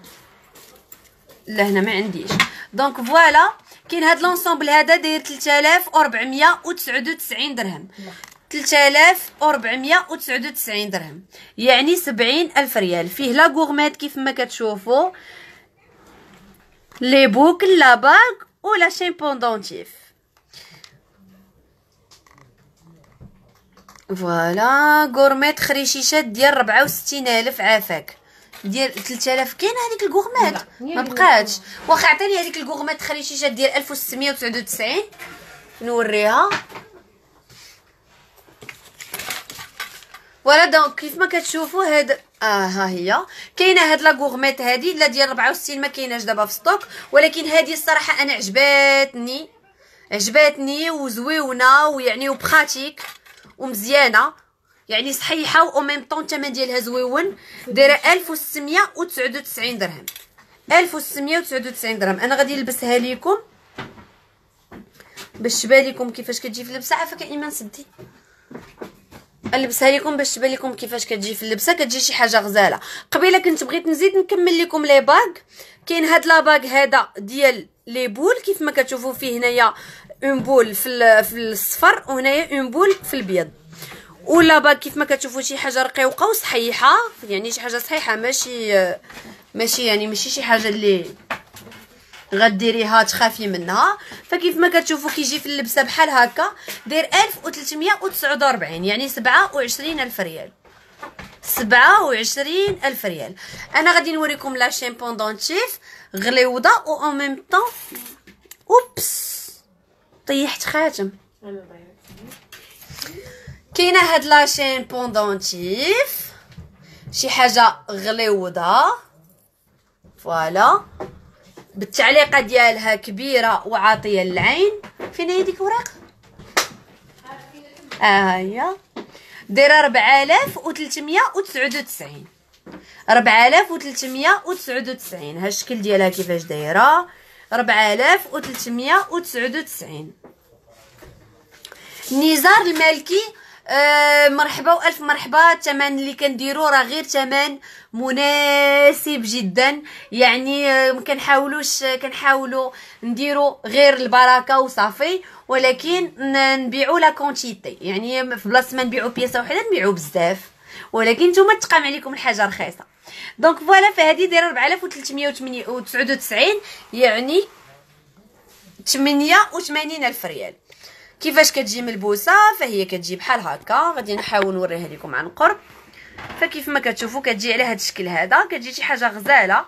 لا هنا ما عنديش. دونك فوالا كاين هاد لونسومبل هذا داير 3499 درهم. 3499 درهم يعني 70,000 ريال. فيه لا غورميت كيف ما كتشوفوا، لي بوكل لا باغ ولا شين بوندونتيف. فوالا غورميت خريشيشات ديال 64,000 عافاك. ديال 3000. كاين هذيك الكوغمات ما بقاتش. واخا عطيني هذيك الكوغمات خلي شيشه ديال 1699 نوريها. فوالا دونك كيف ما كتشوفوا هاد ها هي كاينه هاد لا كوغميت هادي لا ديال 64 ما كايناش دابا في ستوك، ولكن هادي الصراحه انا عجباتني وزويونه ويعني وبراتيك ومزيانه، يعني صحيحه و ميم طون الثمن ديالها زويون. دايره 1699 درهم. 1699 درهم. انا غادي نلبسها لكم باش تبان لكم كيفاش كتجي في اللبسه. عافاك ايمان سدي نلبسها لكم باش تبان لكم كيفاش كتجي في اللبسه. كتجي شي حاجه غزاله. قبيله كنت بغيت نزيد نكمل لكم لي باغ. كاين هاد لا باغ هذا ديال لي بول كيف ما كتشوفوا فيه هنايا اون بول في الصفر وهنايا اون بول في البيض. ولا باغ كيف ما كتشوفوا شي حاجه رقيقه وصحيحه، يعني شي حاجه صحيحه ماشي يعني ماشي شي حاجه اللي غديريها تخافي منها. فكيف ما كتشوفوا كيجي في اللبسه بحال هكا داير 1349 يعني 27000 ريال. 27000 ريال. انا غادي نوريكم لا شين بوندونتيف غليوضه و اون ميم طون. اوبس طيحت خاتم. كاينه هاد لا شين بوندونتيف شي حاجه غليوضه فوالا بالتعليقه ديالها كبيره وعاطيه للعين. فين هي ديك الوراق؟ هي دايره 4399. 4399 ها الشكل ديالها كيفاش دايره. 4399. نزار المالكي مرحبا والف مرحبا. الثمن اللي كنديرو راه غير ثمن مناسب جدا، يعني كنحاولوا نديرو غير البركه وصافي، ولكن نبيعوا لا كونتيتي، يعني في بلاصه ما نبيعوا بياسه وحده نبيعوا بزاف، ولكن نتوما تقام عليكم الحاجه رخيصه. دونك فوالا فهذه دايره 4399 يعني 88000 ريال. كيفاش كتجي ملبوسه؟ فهي كتجي بحال هكا. غادي نحاول نوريها لكم عن قرب. فكيف ما كتشوفوا كتجي على هذا الشكل هذا، كتجي شي حاجه غزاله.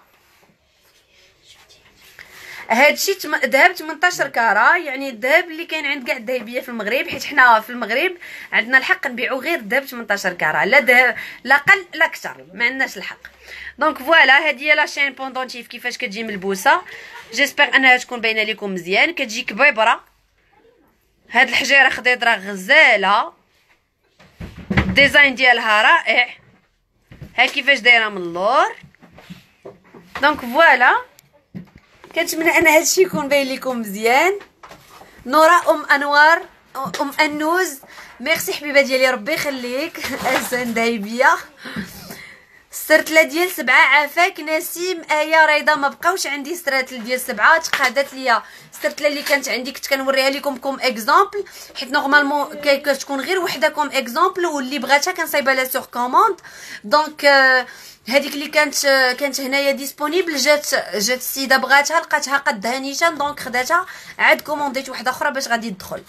هادشي ذهب 18 كاره، يعني الذهب اللي كاين عند كاع الذهبيه في المغرب، حيت حنا في المغرب عندنا الحق نبيعوا غير الذهب 18 كاره، لا ذهب لا قل لا اكثر، ما عندناش الحق. دونك فوالا هذه هي لا شين بوندونتيف كيفاش كتجي ملبوسه. جيسبر انها تكون باينه لكم مزيان. كتجي كبيبره، هاد الحجيره خضيضره غزاله، الديزاين ديالها رائع. ها كيفاش دايره من اللور. دونك فوالا كنتمنى ان هادشي يكون باين لكم مزيان. نورا انوار انوز ميرسي حبيبه ديالي ربي يخليك. احسن دايبيه السرتله ديال 7 عافاك. نسيم ايه رضا ما بقاوش عندي ستراتل ديال 7 تقادات ليا. السرتله اللي كانت عندي كنت كنوريها لكم كوم اكزامبل، حيت نورمالمون كتكون غير وحده كوم اكزامبل، واللي بغاتها كنصايبها لها سور كوموند. دونك هذيك اللي كانت هنايا ديسپونيبل جات السيده بغاتها لقاتها قدها نيشان، دونك خداتها عاد كومونديت وحده اخرى باش غادي تدخل.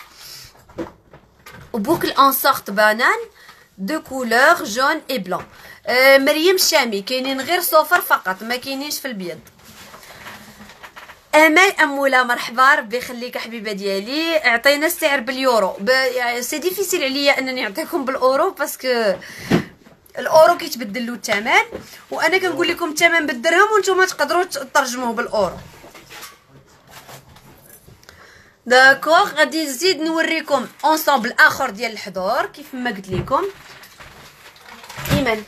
بوكل ان سورت بانان دو كولور جون اي بلون. مريم الشامي كاينين غير صفر فقط، ما كاينينش في البيض. امال اموله مرحبا ربي يخليك حبيبه ديالي. اعطينا السعر باليورو. يعني سي ديفيسيل عليا انني نعطيكم بالاورو باسكو الاورو كيتبدل له الثمن، وانا كنقول لكم الثمن بالدرهم وانتم تقدروا تترجموه بالاورو. داكوغ غادي نزيد نوريكم اونصومبل اخر ديال الحضور كيف ما قلت لكم. ايمان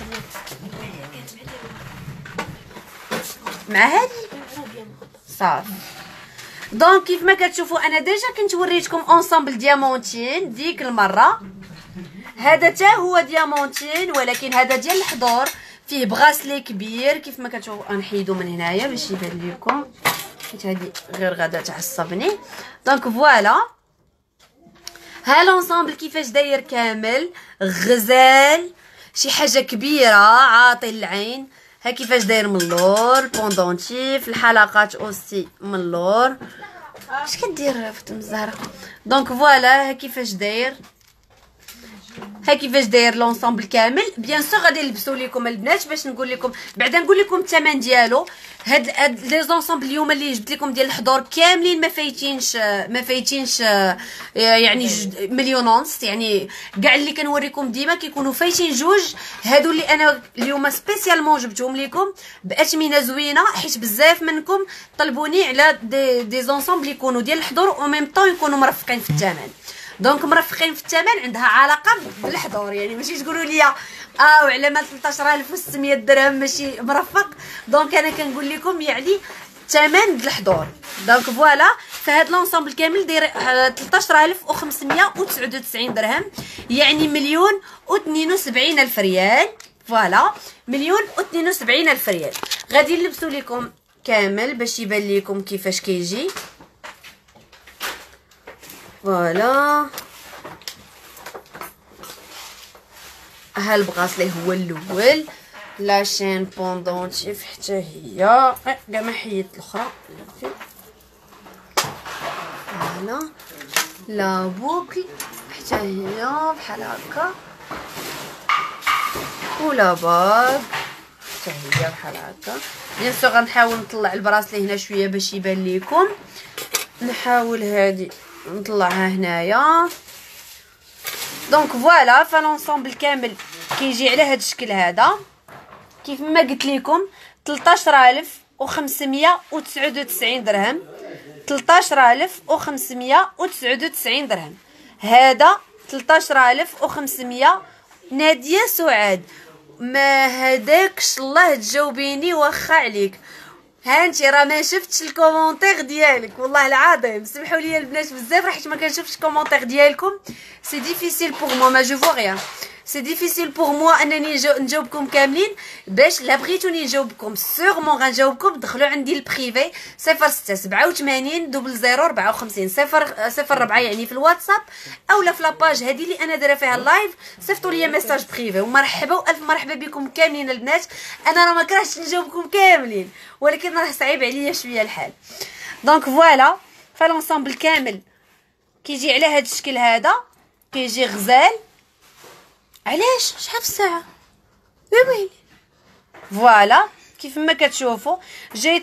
مع هادي صافي. دونك كيف ما كتشوفوا انا ديجا كنت وريتكم اونصومبل ديامونتين ديك المره. هذا حتى هو ديامونتين، ولكن هذا ديال الحضور فيه بغاسلي كبير كيف ما كتشوفوا. نحيدو من هنايا باش يبان لكم حيت هذه غير غادا تعصبني. دونك فوالا ها لونسومبل كيفاش داير كامل غزال، شي حاجه كبيره عاطي للعين. ها كيفاش داير من اللور بوندونتيف، الحلقات اوسي من اللور. اش كدير فاطمه الزهراء؟ دونك فوالا ها كيفاش داير ها كيفاش داير لونسومبل كامل. بيان سور غادي نلبسوا لكم البنات باش نقول لكم بعدا، نقول لكم الثمن ديالو. هاد لي زونسومبل اليوم اللي جبت لكم ديال الحضور كاملين ما فايتينش يعني مليون ونص. يعني كاع اللي كنوريكم ديما كيكونوا فايتين جوج. هادو اللي انا اليوم سبيسيالمون جبتهم لكم باثمنه زوينه، حيت بزاف منكم طلبوني على دي زونسومبل يكونوا ديال الحضور او ميم طون يكونوا مرفقين في الثمن. دونك مرفقين في الثمن عندها علاقه بالحضور، يعني ماشي تقولوا لي وعلى ما 13600 درهم ماشي مرفق. دونك انا كنقول لكم يعني الثمن ديال الحضور. دونك فوالا، فهاد لونسومبل كامل داير 13599 درهم، يعني 1,072,000 ريال. فوالا 1,072,000 ريال. غادي نلبسوا لكم كامل باش يبان لكم كيفاش كيجي. فوالا ها البغاسلي هو الاول، لا شين بوندونتيف حتى هي كاع ما حيدت الاخرى. فوالا لا بوكل حتى هي بحال هكا، ولا باغ حتى هي بحال هكا. بيان سور غنحاول نطلع البراسلي هنا شويه باش يبان لكم. نحاول هادي نطلعها هنايا. دونك فوالا، فالونسومبل كامل كيجي على هذا الشكل هذا كيف ما قلت لكم 13599 درهم. 13599 درهم. هذا 13500. ناديه سعاد، ما هداكش الله تجاوبيني واخا عليك. هانتي راه ما شفتش الكومونتير ديالك، والله العظيم سمحوا لي البنات بزاف حيت ما كنشوفش الكومونتير ديالكم. سي ديفيسيل بوغ موا، ما جو فو ريان. سي ديفيسيل بوغ موا انني نجاوبكم كاملين. باش لا بغيتوني نجاوبكم سيغمون غنجاوبكم. دخلوا عندي البريفي 0687 00 54 04 يعني في الواتساب اولا في لاباج هذه اللي انا دايره فيها اللايف. صيفطوا لي ميساج بريفي. ومرحبا والف مرحبا بكم كاملين البنات. انا راه ما كرهتش نجاوبكم كاملين، ولكن راه صعيب عليا شويه الحال. دونك فوالا، فالونسومبل كامل كيجي على هذا الشكل هذا، كيجي غزال. علاش شحال في الساعه؟ ويلي فوالا كيف ما كتشوفوا جاي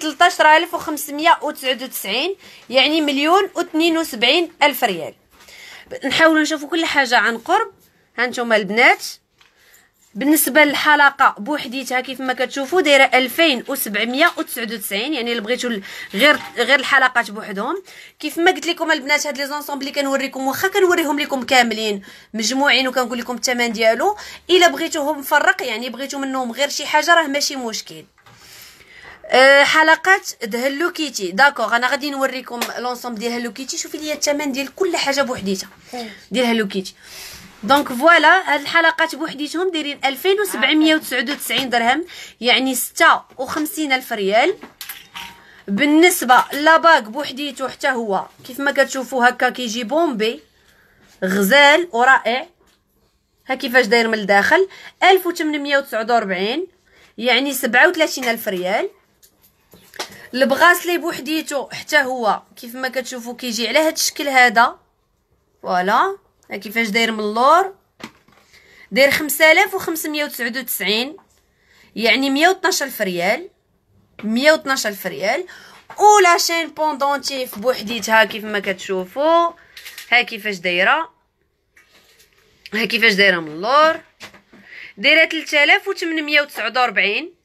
13599، يعني 1,072,000 ريال. نحاولوا نشوفوا كل حاجه عن قرب. هانتوما البنات، بالنسبه للحلقه بوحديتها كيف ما كتشوفوا دايره 2799، يعني اللي بغيتوا غير الحلقات بوحدهم. كيف ما قلت لكم البنات، هاد لي زونسومبل اللي كنوريكم واخا كنوريهم لكم كاملين مجموعين وكنقول لكم الثمن ديالو، الا بغيتوهم مفرق يعني بغيتو منهم غير شي حاجه راه ماشي مشكل. حلقات هالو كيتي داكوغ. انا غادي نوريكم لونسومبل ديال هالو كيتي. شوفي لي الثمن ديال كل حاجه بوحديتها ديال هالو كيتي. دونك فوالا، هاد الحلقات بوحديتهم دايرين 2799 درهم، يعني 56,000 ريال. بالنسبه لاباك بوحديتو حتى هو كيف ما كتشوفوا هكا كيجي بومبي غزال ورائع. ها كيفاش داير من الداخل 1849، يعني 37,000 ريال. البغاسلي بوحديتو حتى هو كيف ما كتشوفوا كيجي على هاد الشكل هذا. فوالا ها كيفاش داير من اللور، داير 5599، يعني 112,000 ريال. 112,000 ريال. ولا شين بوندونتيف بوحديتها كيف ما كتشوفوا ها كيفاش دايره. ها كيفاش دايره من اللور، دايره 3849.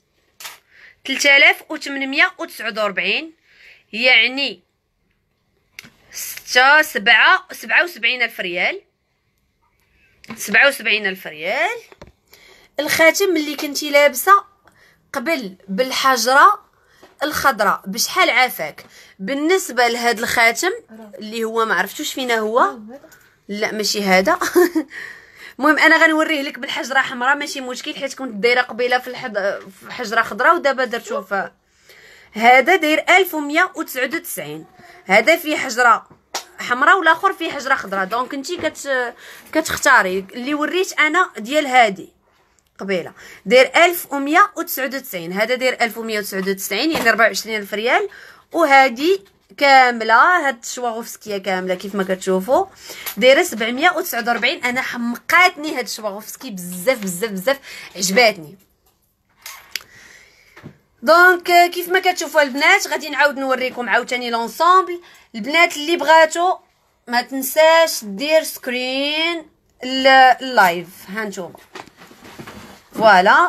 3849 يعني 77,000 ريال. 77,000 ريال. الخاتم اللي كنتي لابسه قبل بالحجره الخضراء بشحال عافاك. بالنسبه لهذا الخاتم اللي هو ما عرفتوش فينا هو، لا ماشي هذا. المهم انا غنوريه لك بالحجره حمراء ماشي مشكل، حيت كنت دايره قبيله في حجره خضراء ودابا درتو هذا داير 1199. هذا فيه حجره حمراء والاخر فيه حجره خضراء. دونك انتي كتختاري. اللي وريت انا ديال هادي قبيله داير 1199. هذا داير 1199 يعني 24,000 ريال. وهادي كامله، هاد الشواغوفسكيه كامله كيف ما كتشوفوا دايره 749. انا حمقاتني هاد الشواغوفسكي بزاف بزاف بزاف، عجباتني. دونك كيف ما كتشوفوا البنات غادي نعاود نوريكم عاوتاني لونسومبل. البنات اللي بغاتو ما تنساش دير سكرين اللايف. ها نتوما فوالا.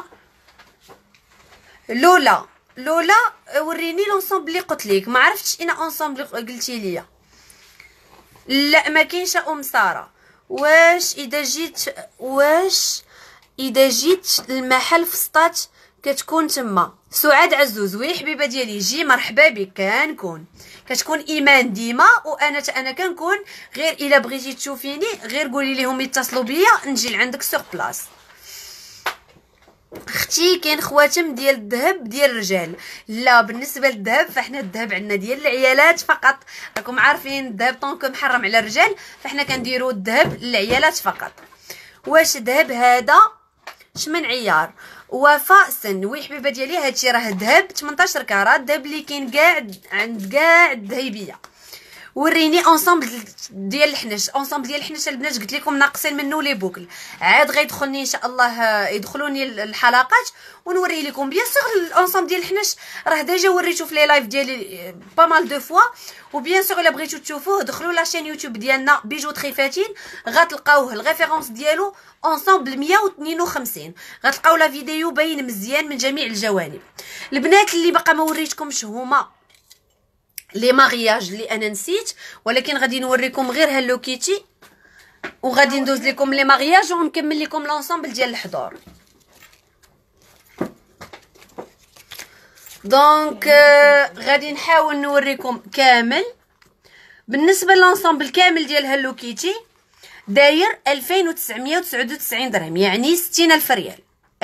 لولا وريني لونسومبل اللي قلت لك. ما عرفتش انا انسومبل قلتي ليا. لا ما كاينش ام ساره. واش اذا جيت المحل في سطات كتكون تما؟ سعاد عزوز وي حبيبه ديالي جي مرحبا بك. كنكون كتكون ايمان ديما، وانا كنكون. غير الا بغيتي تشوفيني غير قولي لهم يتصلوا بيا نجي لعندك سوغ بلاص. اختي كاين خواتم ديال الذهب ديال الرجال؟ لا بالنسبه للذهب فاحنا الذهب عندنا ديال العيالات فقط. راكم عارفين الذهب طونك محرم على الرجال، فاحنا كنديروا الذهب للعيالات فقط. واش الذهب هذا شمن عيار؟ وفاء سن وي حبيبه ديالي هادشي راه الذهب 18 كارات، الذهب اللي كاين كاع عند كاع الذهبيه. وريني اونسومبل ديال الحنش. اونسومبل ديال الحنش البنات قلت لكم ناقصين منه لي بوكل، عاد غيدخلني ان شاء الله يدخلوني الحلقات ونوري لكم. بيان سور الاونسومبل ديال الحنش راه ديجا وريتو في لي لايف ديالي با مال دو فوا. وبيان سور الا بغيتو تشوفوه دخلوا لاشين يوتيوب ديالنا بيجو تخيفاتين، غتلقاوه الريفيرونس ديالو اونسومبل 152. غتلقاو لا فيديو باين مزيان من جميع الجوانب. البنات اللي باقا ما وريتكمش هما لي مارياج اللي انا نسيت، ولكن غادي نوريكم غير هالو كيتي وغادي ندوز لكم لي مارياج ونكمل لكم لونسومبل ديال الحضور. دونك غادي نحاول نوريكم كامل. بالنسبه للونسومبل كامل ديال هالو كيتي داير 2999 درهم، يعني 60000 ريال.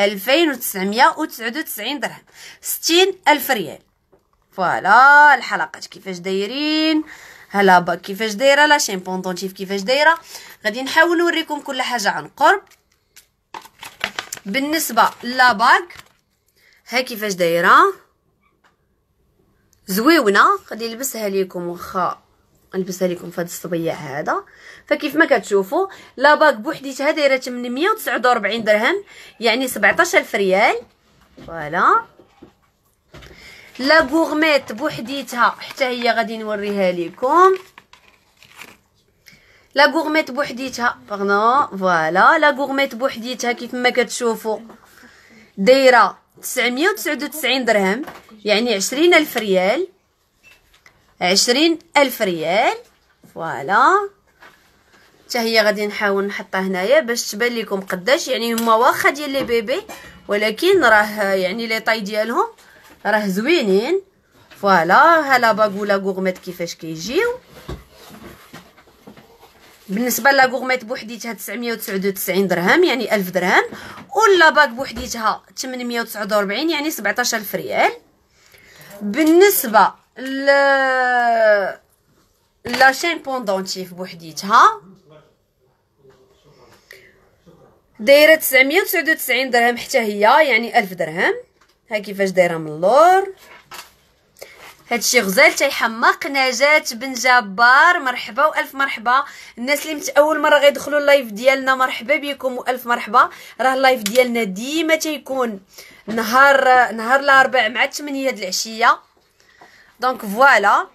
2999 درهم 60000 ريال. فوالا الحلقات كيفاش دايرين، هلا باك كيفاش دايره، لا شين بوندونتيف كيفاش دايره. غادي نحاول نوريكم كل حاجه عن قرب. بالنسبه لا باك ها كيفاش دايره، زويونه. غادي نلبسها لكم، واخا نلبسها لكم في هذا الصبيع هذا. فكيف ما كتشوفوا لا باك بوحديتها دايره 849 درهم، يعني 17000 ريال. فوالا لا غورميت بوحديتها حتى هي غادي نوريها لكم. لا غورميت بوحديتها باردون فوالا. لا غورميت بوحديتها كيف ما كتشوفوا دايره 999 درهم، يعني 20000 ريال. 20000 ريال. فوالا حتى هي غادي نحاول نحطها هنايا باش تبان لكم قداش، يعني هما واخا ديال لي بيبي ولكن راه يعني لي طاي ديالهم راه زوينين. فوالا هلا باغولا غورميت كيفاش كيجيو. بالنسبه لا غورميت بوحديتها 999 درهم، يعني 1000 درهم. ولا باك بوحديتها 849، يعني 17000 ريال. بالنسبه لا شين بوندونتيف بوحديتها دايره 999 درهم حتى هي، يعني 1000 درهم. ها كيفاش دايره من اللور. هادشي غزال تيحمق. نجاة بن جبار مرحبا والف مرحبا. الناس اللي اول مره غيدخلوا اللايف ديالنا مرحبا بكم والف مرحبا. راه اللايف ديالنا ديما تيكون نهار الاربعاء مع 8 د العشيه. دونك فوالا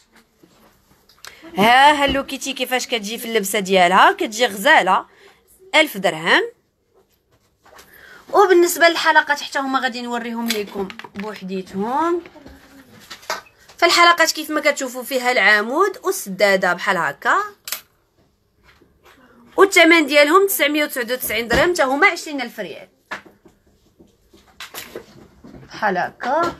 ها هالو كيتي كيفاش كتجي في اللبسه ديالها، كتجي غزاله 1000 درهم. وبالنسبه للحلقات حتى هما غادي نوريهم لكم بوحديتهم. فالحلقات كيف ما كتشوفوا فيها العمود والسداده بحال هكا، والثمن ديالهم 999 درهم حتى هما 20000 ريال بحال هكا.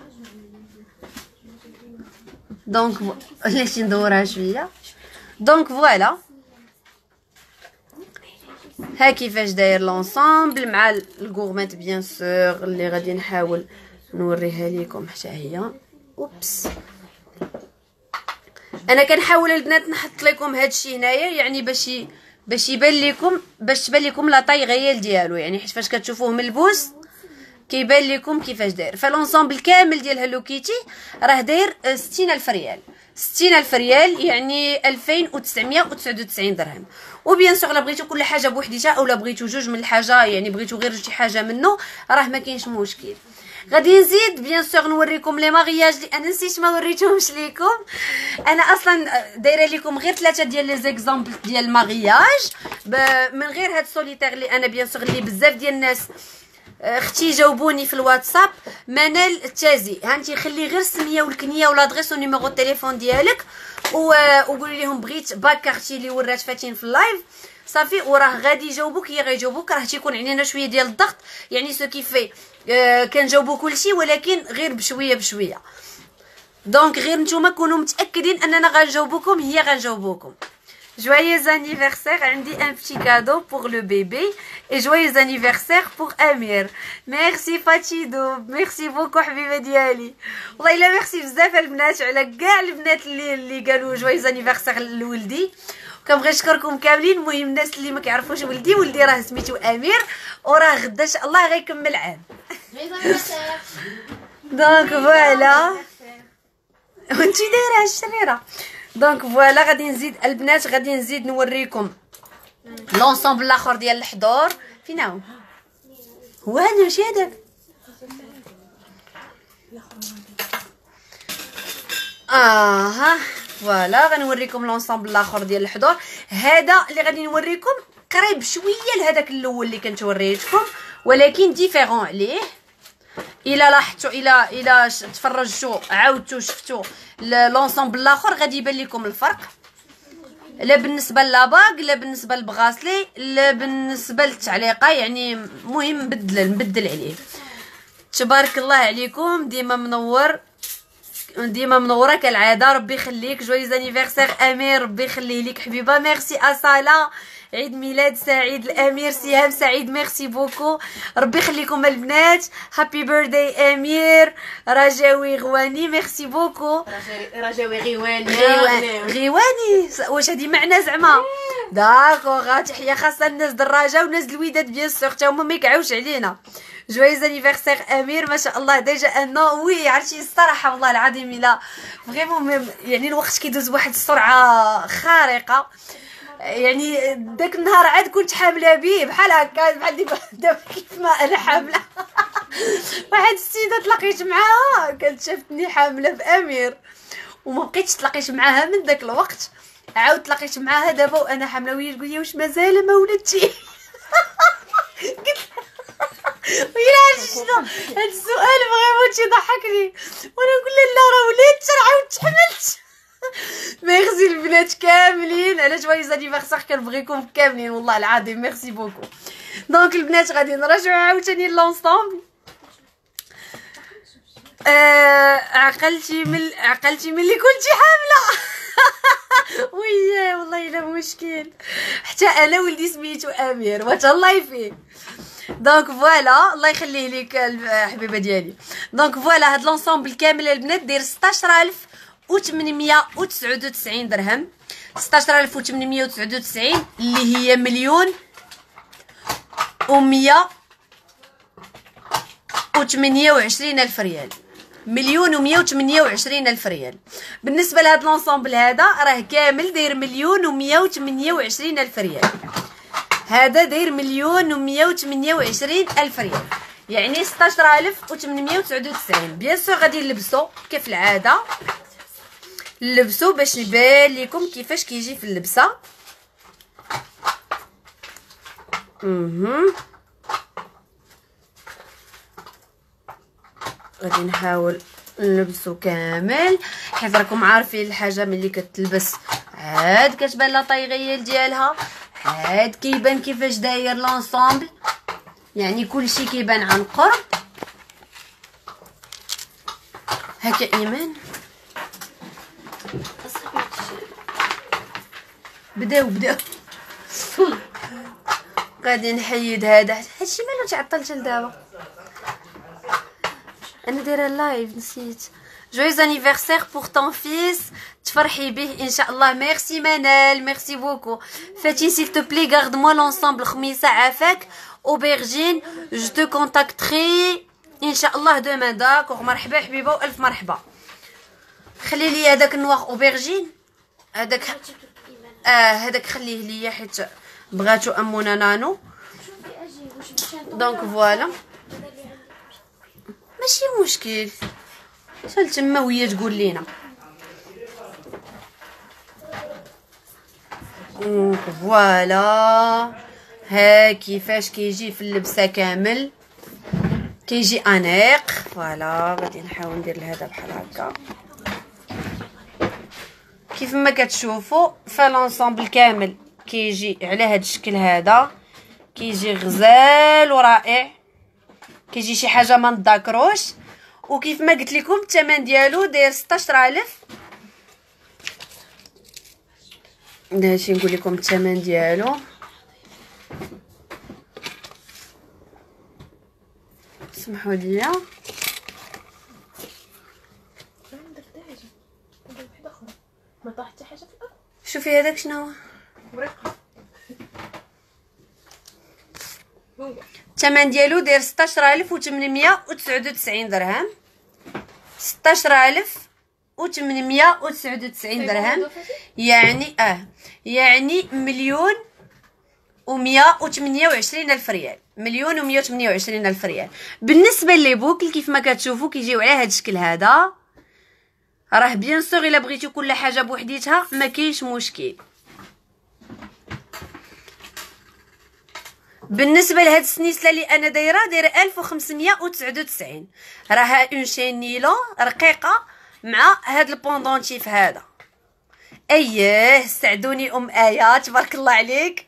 دونك علاش ندورها شويه. دونك فوالا ها كيفاش داير لونسومبل مع الغورميت بيان سور اللي غادي نحاول نوريها لكم حتى هي. اوبس انا كنحاول البنات نحط لكم هادشي هنايا، يعني باش يبان لكم، باش تبان لكم لا طاي غيال ديالو، يعني حيت فاش كتشوفوه ملبوس كيبان لكم كيفاش داير. فالونسومبل كامل ديال هالو كيتي راه داير 60000 ريال. 60,000 ريال، يعني 2999 درهم. وبيان سور لا بغيتو كل حاجه بوحديتها اولا بغيتو جوج من الحاجه، يعني بغيتو غير شي حاجه منه، راه ما كاينش مشكل. غادي نزيد بيان سور نوريكم لي مارياج اللي انا نسيت ما وريتهمش ليكم. انا اصلا دايره لكم غير 3 ديال لي زيكزامبل ديال المارياج من غير هاد السوليتير اللي انا بيان سور اللي بزاف ديال الناس اختي جاوبوني في الواتساب. منال التازي، هانتي خلي غير السميه والكنيه والادريس ونيميرو التليفون ديالك وقولي لهم بغيت باك كارتي اللي ورات فاتين في اللايف صافي، وراه غادي يجاوبوك. هي غيجاوبوك، راه تيكون علينا شويه ديال الضغط، يعني سو كيفي كنجاوبو كلشي ولكن غير بشويه بشويه. دونك غير نتوما كونوا متاكدين اننا غنجاوبوكم، هي غنجاوبوكم. Joyeux anniversaire, عندي un petit cadeau pour le bébé et joyeux anniversaire pour Amir. Merci Fatido, merci beaucoup حبيبه ديالي. والله الا ميرسي بزاف البنات على كاع البنات اللي قالوا joyeux anniversaire لولدي. كنبغي نشكركم كاملين. المهم الناس اللي ما كيعرفوش ولدي راه سميتو امير، وراه غدا ان شاء الله غيكمل عام. دونك فوالا وانتي دايره الشريره. دونك فوالا غادي نزيد البنات، غادي نزيد نوريكم لونسومبل الاخر ديال الحضور. فين هو هذا؟ ماشي هذاك. ها فوالا غنوريكم لونسومبل الاخر ديال الحضور. هذا اللي غادي نوريكم قريب شويه لهذاك الاول اللي كنت وريتكم، ولكن ديفيرون عليه. الا لاحظتوا الا تفرجتوا عاودتوا شفتوا لونسومبل الاخر غادي يبان لكم الفرق، لا بالنسبه للاباغ لا بالنسبه للبغاسلي لا بالنسبه للتعليقه. يعني مهم نبدل عليه. تبارك الله عليكم، ديما منور ديما منوره كالعاده. ربي يخليك. جويز انيفرسير امير، ربي يخليه ليك حبيبه. ميرسي اصاله، عيد ميلاد سعيد. الامير سهام سعيد، ميرسي بوكو. ربي يخليكم البنات. هابي بيرثداي امير. رجاوي غواني، ميرسي بوكو. رجاوي غيواني واش هادي معنى زعما؟ داكوغ. تحيه خاصه الناس دراجه وناس الوداد بيان سور، حتى هما ما يكعوش علينا. جويز انيفرسير امير، ما شاء الله ديجا انا وي عرفتي الصراحه والله العظيم الا فريمون يعني الوقت كيدوز بواحد السرعه خارقه. يعني داك النهار عاد كنت حامله به بحال هكا، بحال دابا كيف ما انا حامله. واحد السيده تلاقيت معاها كانت شافتني حامله بامير وما بقيتش تلاقيت معاها من داك الوقت. عاود تلاقيت معاها دابا وانا حامله، وهي تقول لي واش مازال ما ولدتي؟ ويلا عرفتي شنو هاد السؤال فريمون تيضحكني، وانا نقول لها لا راه وليت عاود تحملت. ميرسي البنات كاملين على جويز انيفرسير، كنبغيكم كاملين والله العظيم. ميرسي بوكو. دونك البنات غادي نرجعوا عاوتاني لونسومبل. عقلتي ملي كنتي حامله. وياه والله الا مشكل. حتى انا ولدي سميتو امير وتهلاي فيه. دونك فوالا الله يخليه ليك الحبيبه ديالي. دونك فوالا هاد لونسومبل كامل البنات داير 16899 درهم. 16899 اللي هي 1,128,000 ريال. 1,128,000 ريال. بالنسبه لهاد لونسومبل هذا راه كامل داير 1,128,000 ريال. هذا داير 1,128,000 ريال، يعني 16899. بيان سور غادي نلبسو كيف العاده، نلبسو باش يبان لكم كيفاش كيجي في اللبسه. غادي نحاول نلبسو كامل حيت راكم عارفين الحاجه ملي كتلبس عاد كتبان لا طايغيال ديالها، عاد كيبان كيفاش داير لونسومبل، يعني كلشي كيبان عن قرب. هكا ايمان بداو غادي نحيد هادشي مالو تعطلت لدابا. انا دايره لايف نسيت. جويز انيفرسير بور طون فيس، تفرحي به ان شاء الله. ميرسي منال، ميرسي بوكو. فاتين سيل تو بلي غارد موا لونسومبل. خميسه عافاك. اوبرجين جو تو كونتاكتري ان شاء الله دومان. داكوغ، مرحبا حبيبه والف مرحبا. خلي لي هذاك النواغ اوبرجين، هذاك هذاك خليه ليا حيت بغاتو امونا نانو. دونك فوالا ماشي مشكل، حتى تما وهي تقول لينا. فوالا ها كيفاش كيجي في اللبسه كامل، كيجي انيق. فوالا غادي نحاول ندير لهذا بحال هكا كيف ما كتشوفوا. فالانصامبل كامل كيجي على هذا الشكل هذا، كيجي غزال ورائع، كيجي شي حاجه ما نذكروش. وكيف ما قلت لكم الثمن ديالو داير 16000. هادشي نقول لكم الثمن ديالو. سمحوا لي ما طاح حتى حاجه في الارض. شوفي هذاك شنو هو ورقه. الثمن ديالو داير 16899 درهم. 16899 درهم، يعني يعني 1,128,000 ريال. 1,128,000 ريال. بالنسبه لي بوكل كيف ما كتشوفوا كيجيو على هذا الشكل هذا. راه بيان سور الا بغيتو كل حاجه بوحديتها ما كاينش مشكل. بالنسبه لهاد السنيسله اللي انا دايره 1599. راها اون شين نيلون رقيقه مع هاد البوندونتيف هذا. اييه سعدوني ام ايه، تبارك الله عليك.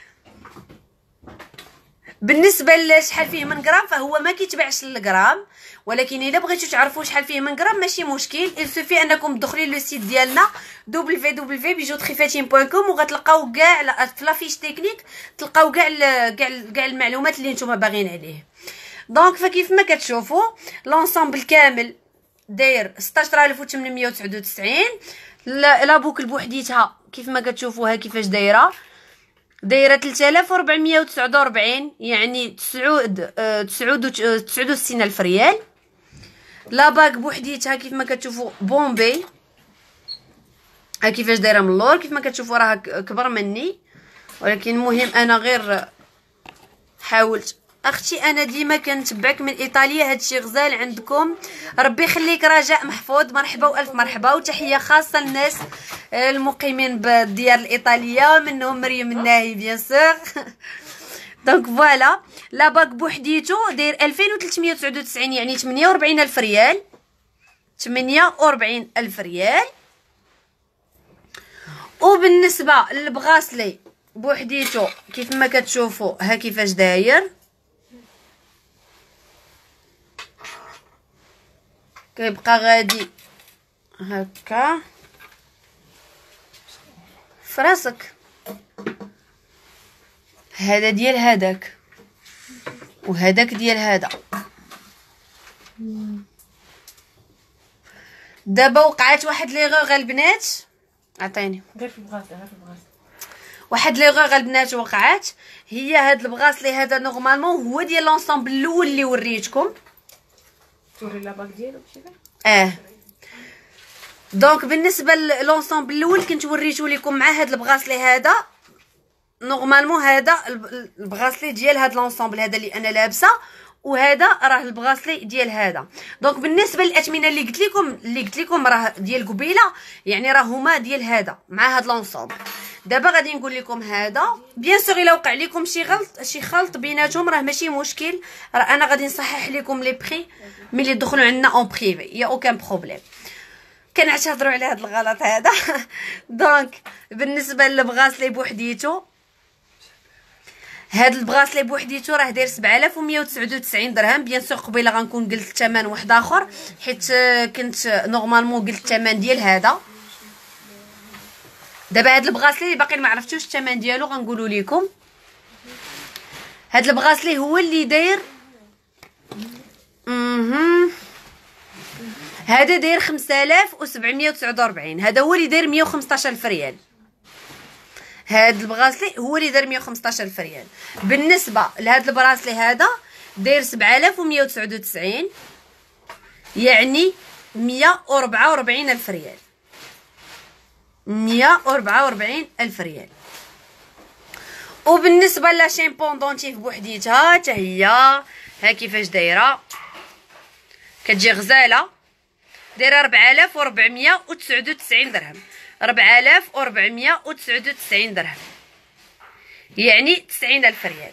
بالنسبه لشحال فيه من غرام فهو ما كيتباعش للغرام، ولكن الا بغيتو تعرفوا شحال فيه من غرام ماشي مشكل. السوفي انكم تدخلوا لو سيت ديالنا www.bijoutrefatine.com وغتلقاو كاع في لافيش تكنيك، تلقاو كاع المعلومات اللي نتوما باغيين عليه. دونك فكيف ما كتشوفوا لونسامبل كامل داير 16899. لا بوكل بوحديتها كيف ما كتشوفوها كيفاش دايره 3449، يعني 69,000 ريال. لا باك بوحديتها كيف ما كتشوفوا بومبي ها كيفاش دايره من اللور. كيف ما كتشوفوا راها كبر مني، ولكن المهم انا غير حاولت. اختي انا ديما كنتبعك من ايطاليا، هادشي غزال عندكم. ربي يخليك رجاء محفوظ، مرحبا والف مرحبا. وتحيه خاصه للناس المقيمين بالديار الايطاليه، منهم مريم الناهي بيان سور. دونك فوالا لا باك بوحديتو داير 2399، يعني 48,000 ريال. 48,000 ريال. وبالنسبه للبغاسلي بوحديتو كيف ما كتشوفوا ها كيفاش داير، كيبقى غادي هكا فراسك. هذا ديال هذاك وهذاك ديال هذا. دابا وقعات واحد لي غوغ البنات، عطيني غير في البغاس، غير في البغاس. واحد لي غوغ البنات وقعات. هي هاد البغاسلي هذا نورمالمون هو ديال لونسامبل الاول اللي وريتكم. توري لا باك ديالو بشي دونك بالنسبه للونسامبل الاول كنت وريتو لكم مع هاد البغاسلي هذا. نورمالمون هذا البغاسلي ديال هاد لونسامبل هذا اللي انا لابسه، وهذا راه البغاسلي ديال هذا. دونك بالنسبه للاثمنه اللي قلت لكم راه ديال قبيله، يعني راه هما ديال هذا مع هاد لونسامبل. دابا غادي نقول لكم هذا بيان سور الا وقع لكم شي خلط بيناتهم راه ماشي مشكل، راه انا غادي نصحح لكم لي بري ملي تدخلوا عندنا اون بريفي، يا اوكان بروبليم. كنعتذروا على هذا الغلط هذا. دونك بالنسبه للبغاسلي بوحديتو، هاد البغاسلي بوحديتو راه داير 7199 درهم. بيان سور قبيله غنكون قلت الثمن واحد اخر، حيت كنت نورمالمون قلت الثمن ديال هذا. دابا هاد البغاسلي اللي باقي ما عرفتوش الثمن ديالو غنقولوا لكم. هاد البغاسلي هو اللي داير هذا داير 5749، هذا هو اللي داير 115,000 ريال. هاد البغاسلي هو اللي داير 115,000 ريال. بالنسبه لهاد البراسلي هذا داير 7199، يعني 144 ألف ريال. 144 ألف ريال. وبالنسبه لاشين بوندونتيف بوحديتها حتى هي ها كيفاش دايره، كتجي غزاله، دايره 4499 درهم. 4499 درهم يعني 90 ألف ريال.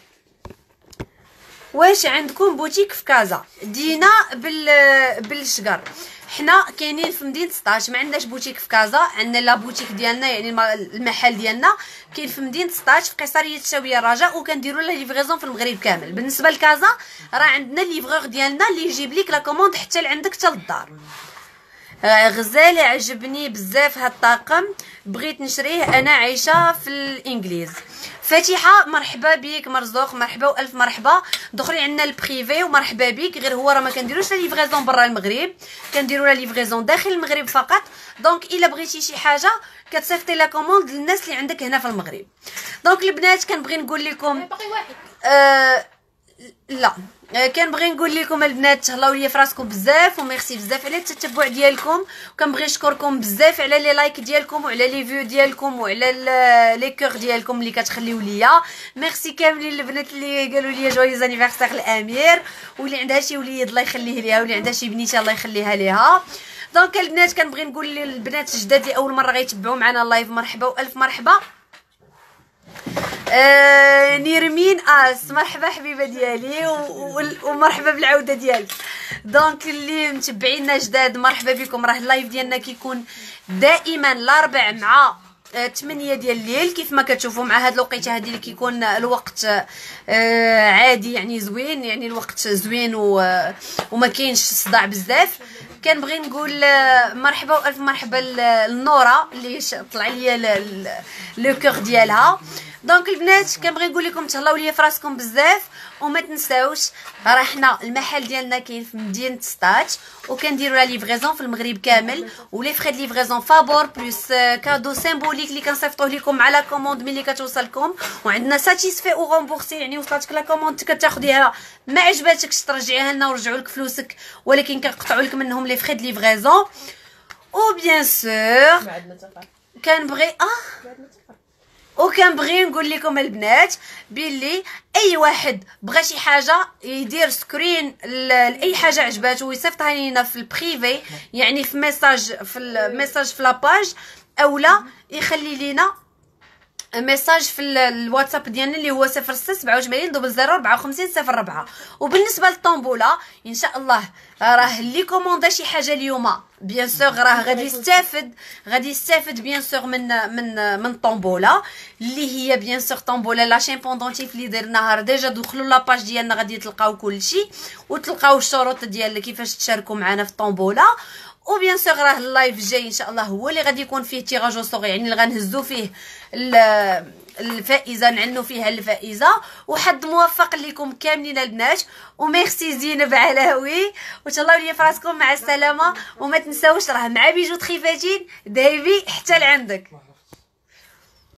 واش عندكم بوتيك في كازا؟ دينا بالشقر. حنا كاينين في مدينه 16، ما عندناش بوتيك في كازا. عندنا لا بوتيك ديالنا يعني المحل ديالنا كاين في مدينه 16 في قصريه الشاويه الرجاء، وكنديروا لا ليفريزون في المغرب كامل. بالنسبه لكازا راه عندنا ليفرور ديالنا اللي يجيب لك لا كوموند حتى لعندك حتى للدار. غزال عجبني بزاف هاد الطاقم، بغيت نشريه، انا عايشه في الانجليز. فاتحه مرحبا بك، مرزوق مرحبا والف مرحبا. دخلي عندنا البريفي ومرحبا بك. غير هو راه ما كنديروش لا ليفريزون برا المغرب، كنديروا لا ليفريزون داخل المغرب فقط. دونك الا بغيتي شي حاجه كتصيفطي لا كوموند للناس اللي عندك هنا في المغرب. دونك البنات كنبغي نقول لكم باقي واحد. لا كنبغي نقول لكم البنات تهلاو ليا فراسكم بزاف، وميرسي بزاف على التتبع ديالكم، وكنبغي نشكركم بزاف على لي لايك ديالكم وعلى لي فيو ديالكم وعلى لي كور ديالكم اللي كتخليو ليا. ميرسي كاملين البنات اللي قالوا لي جويز انيفرسير الامير، واللي عندها شي وليد الله يخليه ليها، واللي عندها شي بنيته الله يخليها ليها. دونك البنات كنبغي نقول للبنات الجداد اللي اول مره غيتبعوا معنا اللايف مرحبا والف مرحبا. نيرمين مرحبا حبيبه ديالي، ومرحبا بالعوده ديالك. دونك اللي متبعينا جداد مرحبا بكم. راه اللايف ديالنا كيكون دائما الاربع مع 8 ديال الليل كيف ما كتشوفوا. مع هاد الوقيته هادي اللي كيكون الوقت عادي يعني زوين، يعني الوقت زوين وما كاينش صداع بزاف. كنبغي نقول مرحبا والف مرحبا لنورا اللي طلع ليا لو كور ديالها. دونك البنات كنبغي نقول لكم تهلاو ليا فراسكم بزاف، وما تنساوش راه حنا المحل ديالنا كاين في مدينه 16 وكنديروا لا ليفريزون في المغرب كامل، ولي فري دو ليفريزون فابور بلس كادو سيمبوليك اللي كنصيفطوه لكم على كوموند ملي كتوصلكم. وعندنا ساتيسفي او رومبورسي، يعني وصلتك لا كوموند كتاخديها ما عجباتكش ترجعيها لنا ونرجعوا لك فلوسك، ولكن كنقطعوا لك منهم لي فري دو ليفريزون. او بيان سور كنبغي وكنبغي نقول لكم البنات باللي اي واحد بغى شي حاجه يدير سكرين لاي حاجه عجباتو ويصيفطها لينا في البريفي، يعني في ميساج في لاباج، اولا يخلي لينا ميساج في الواتساب ديالنا اللي هو 0677 0054 وبالنسبه للطومبوله ان شاء الله راه اللي كوموندا شي حاجه اليوم بيان سور راه غادي يستافد بيان سور من طومبوله اللي هي بيان سور طومبوله لاشين بوندونتيف اللي درناها. ديجا دخلوا لاباج ديالنا غادي تلقاو كلشي وتلقاو الشروط ديال كيفاش تشاركوا معنا في الطومبوله. وبيان سور راه اللايف الجاي ان شاء الله هو اللي غادي يكون فيه تيراج صغير، يعني اللي غنهزوا فيه الفائزه، نعنوا فيها الفائزه. وحد موفق لكم كاملين البنات، وميرسي زينب علاوي، وتهلاو ليا فراسكم. مع السلامه، وما تنساوش راه مع بيجو تخيفاتين دايبي حتى لعندك.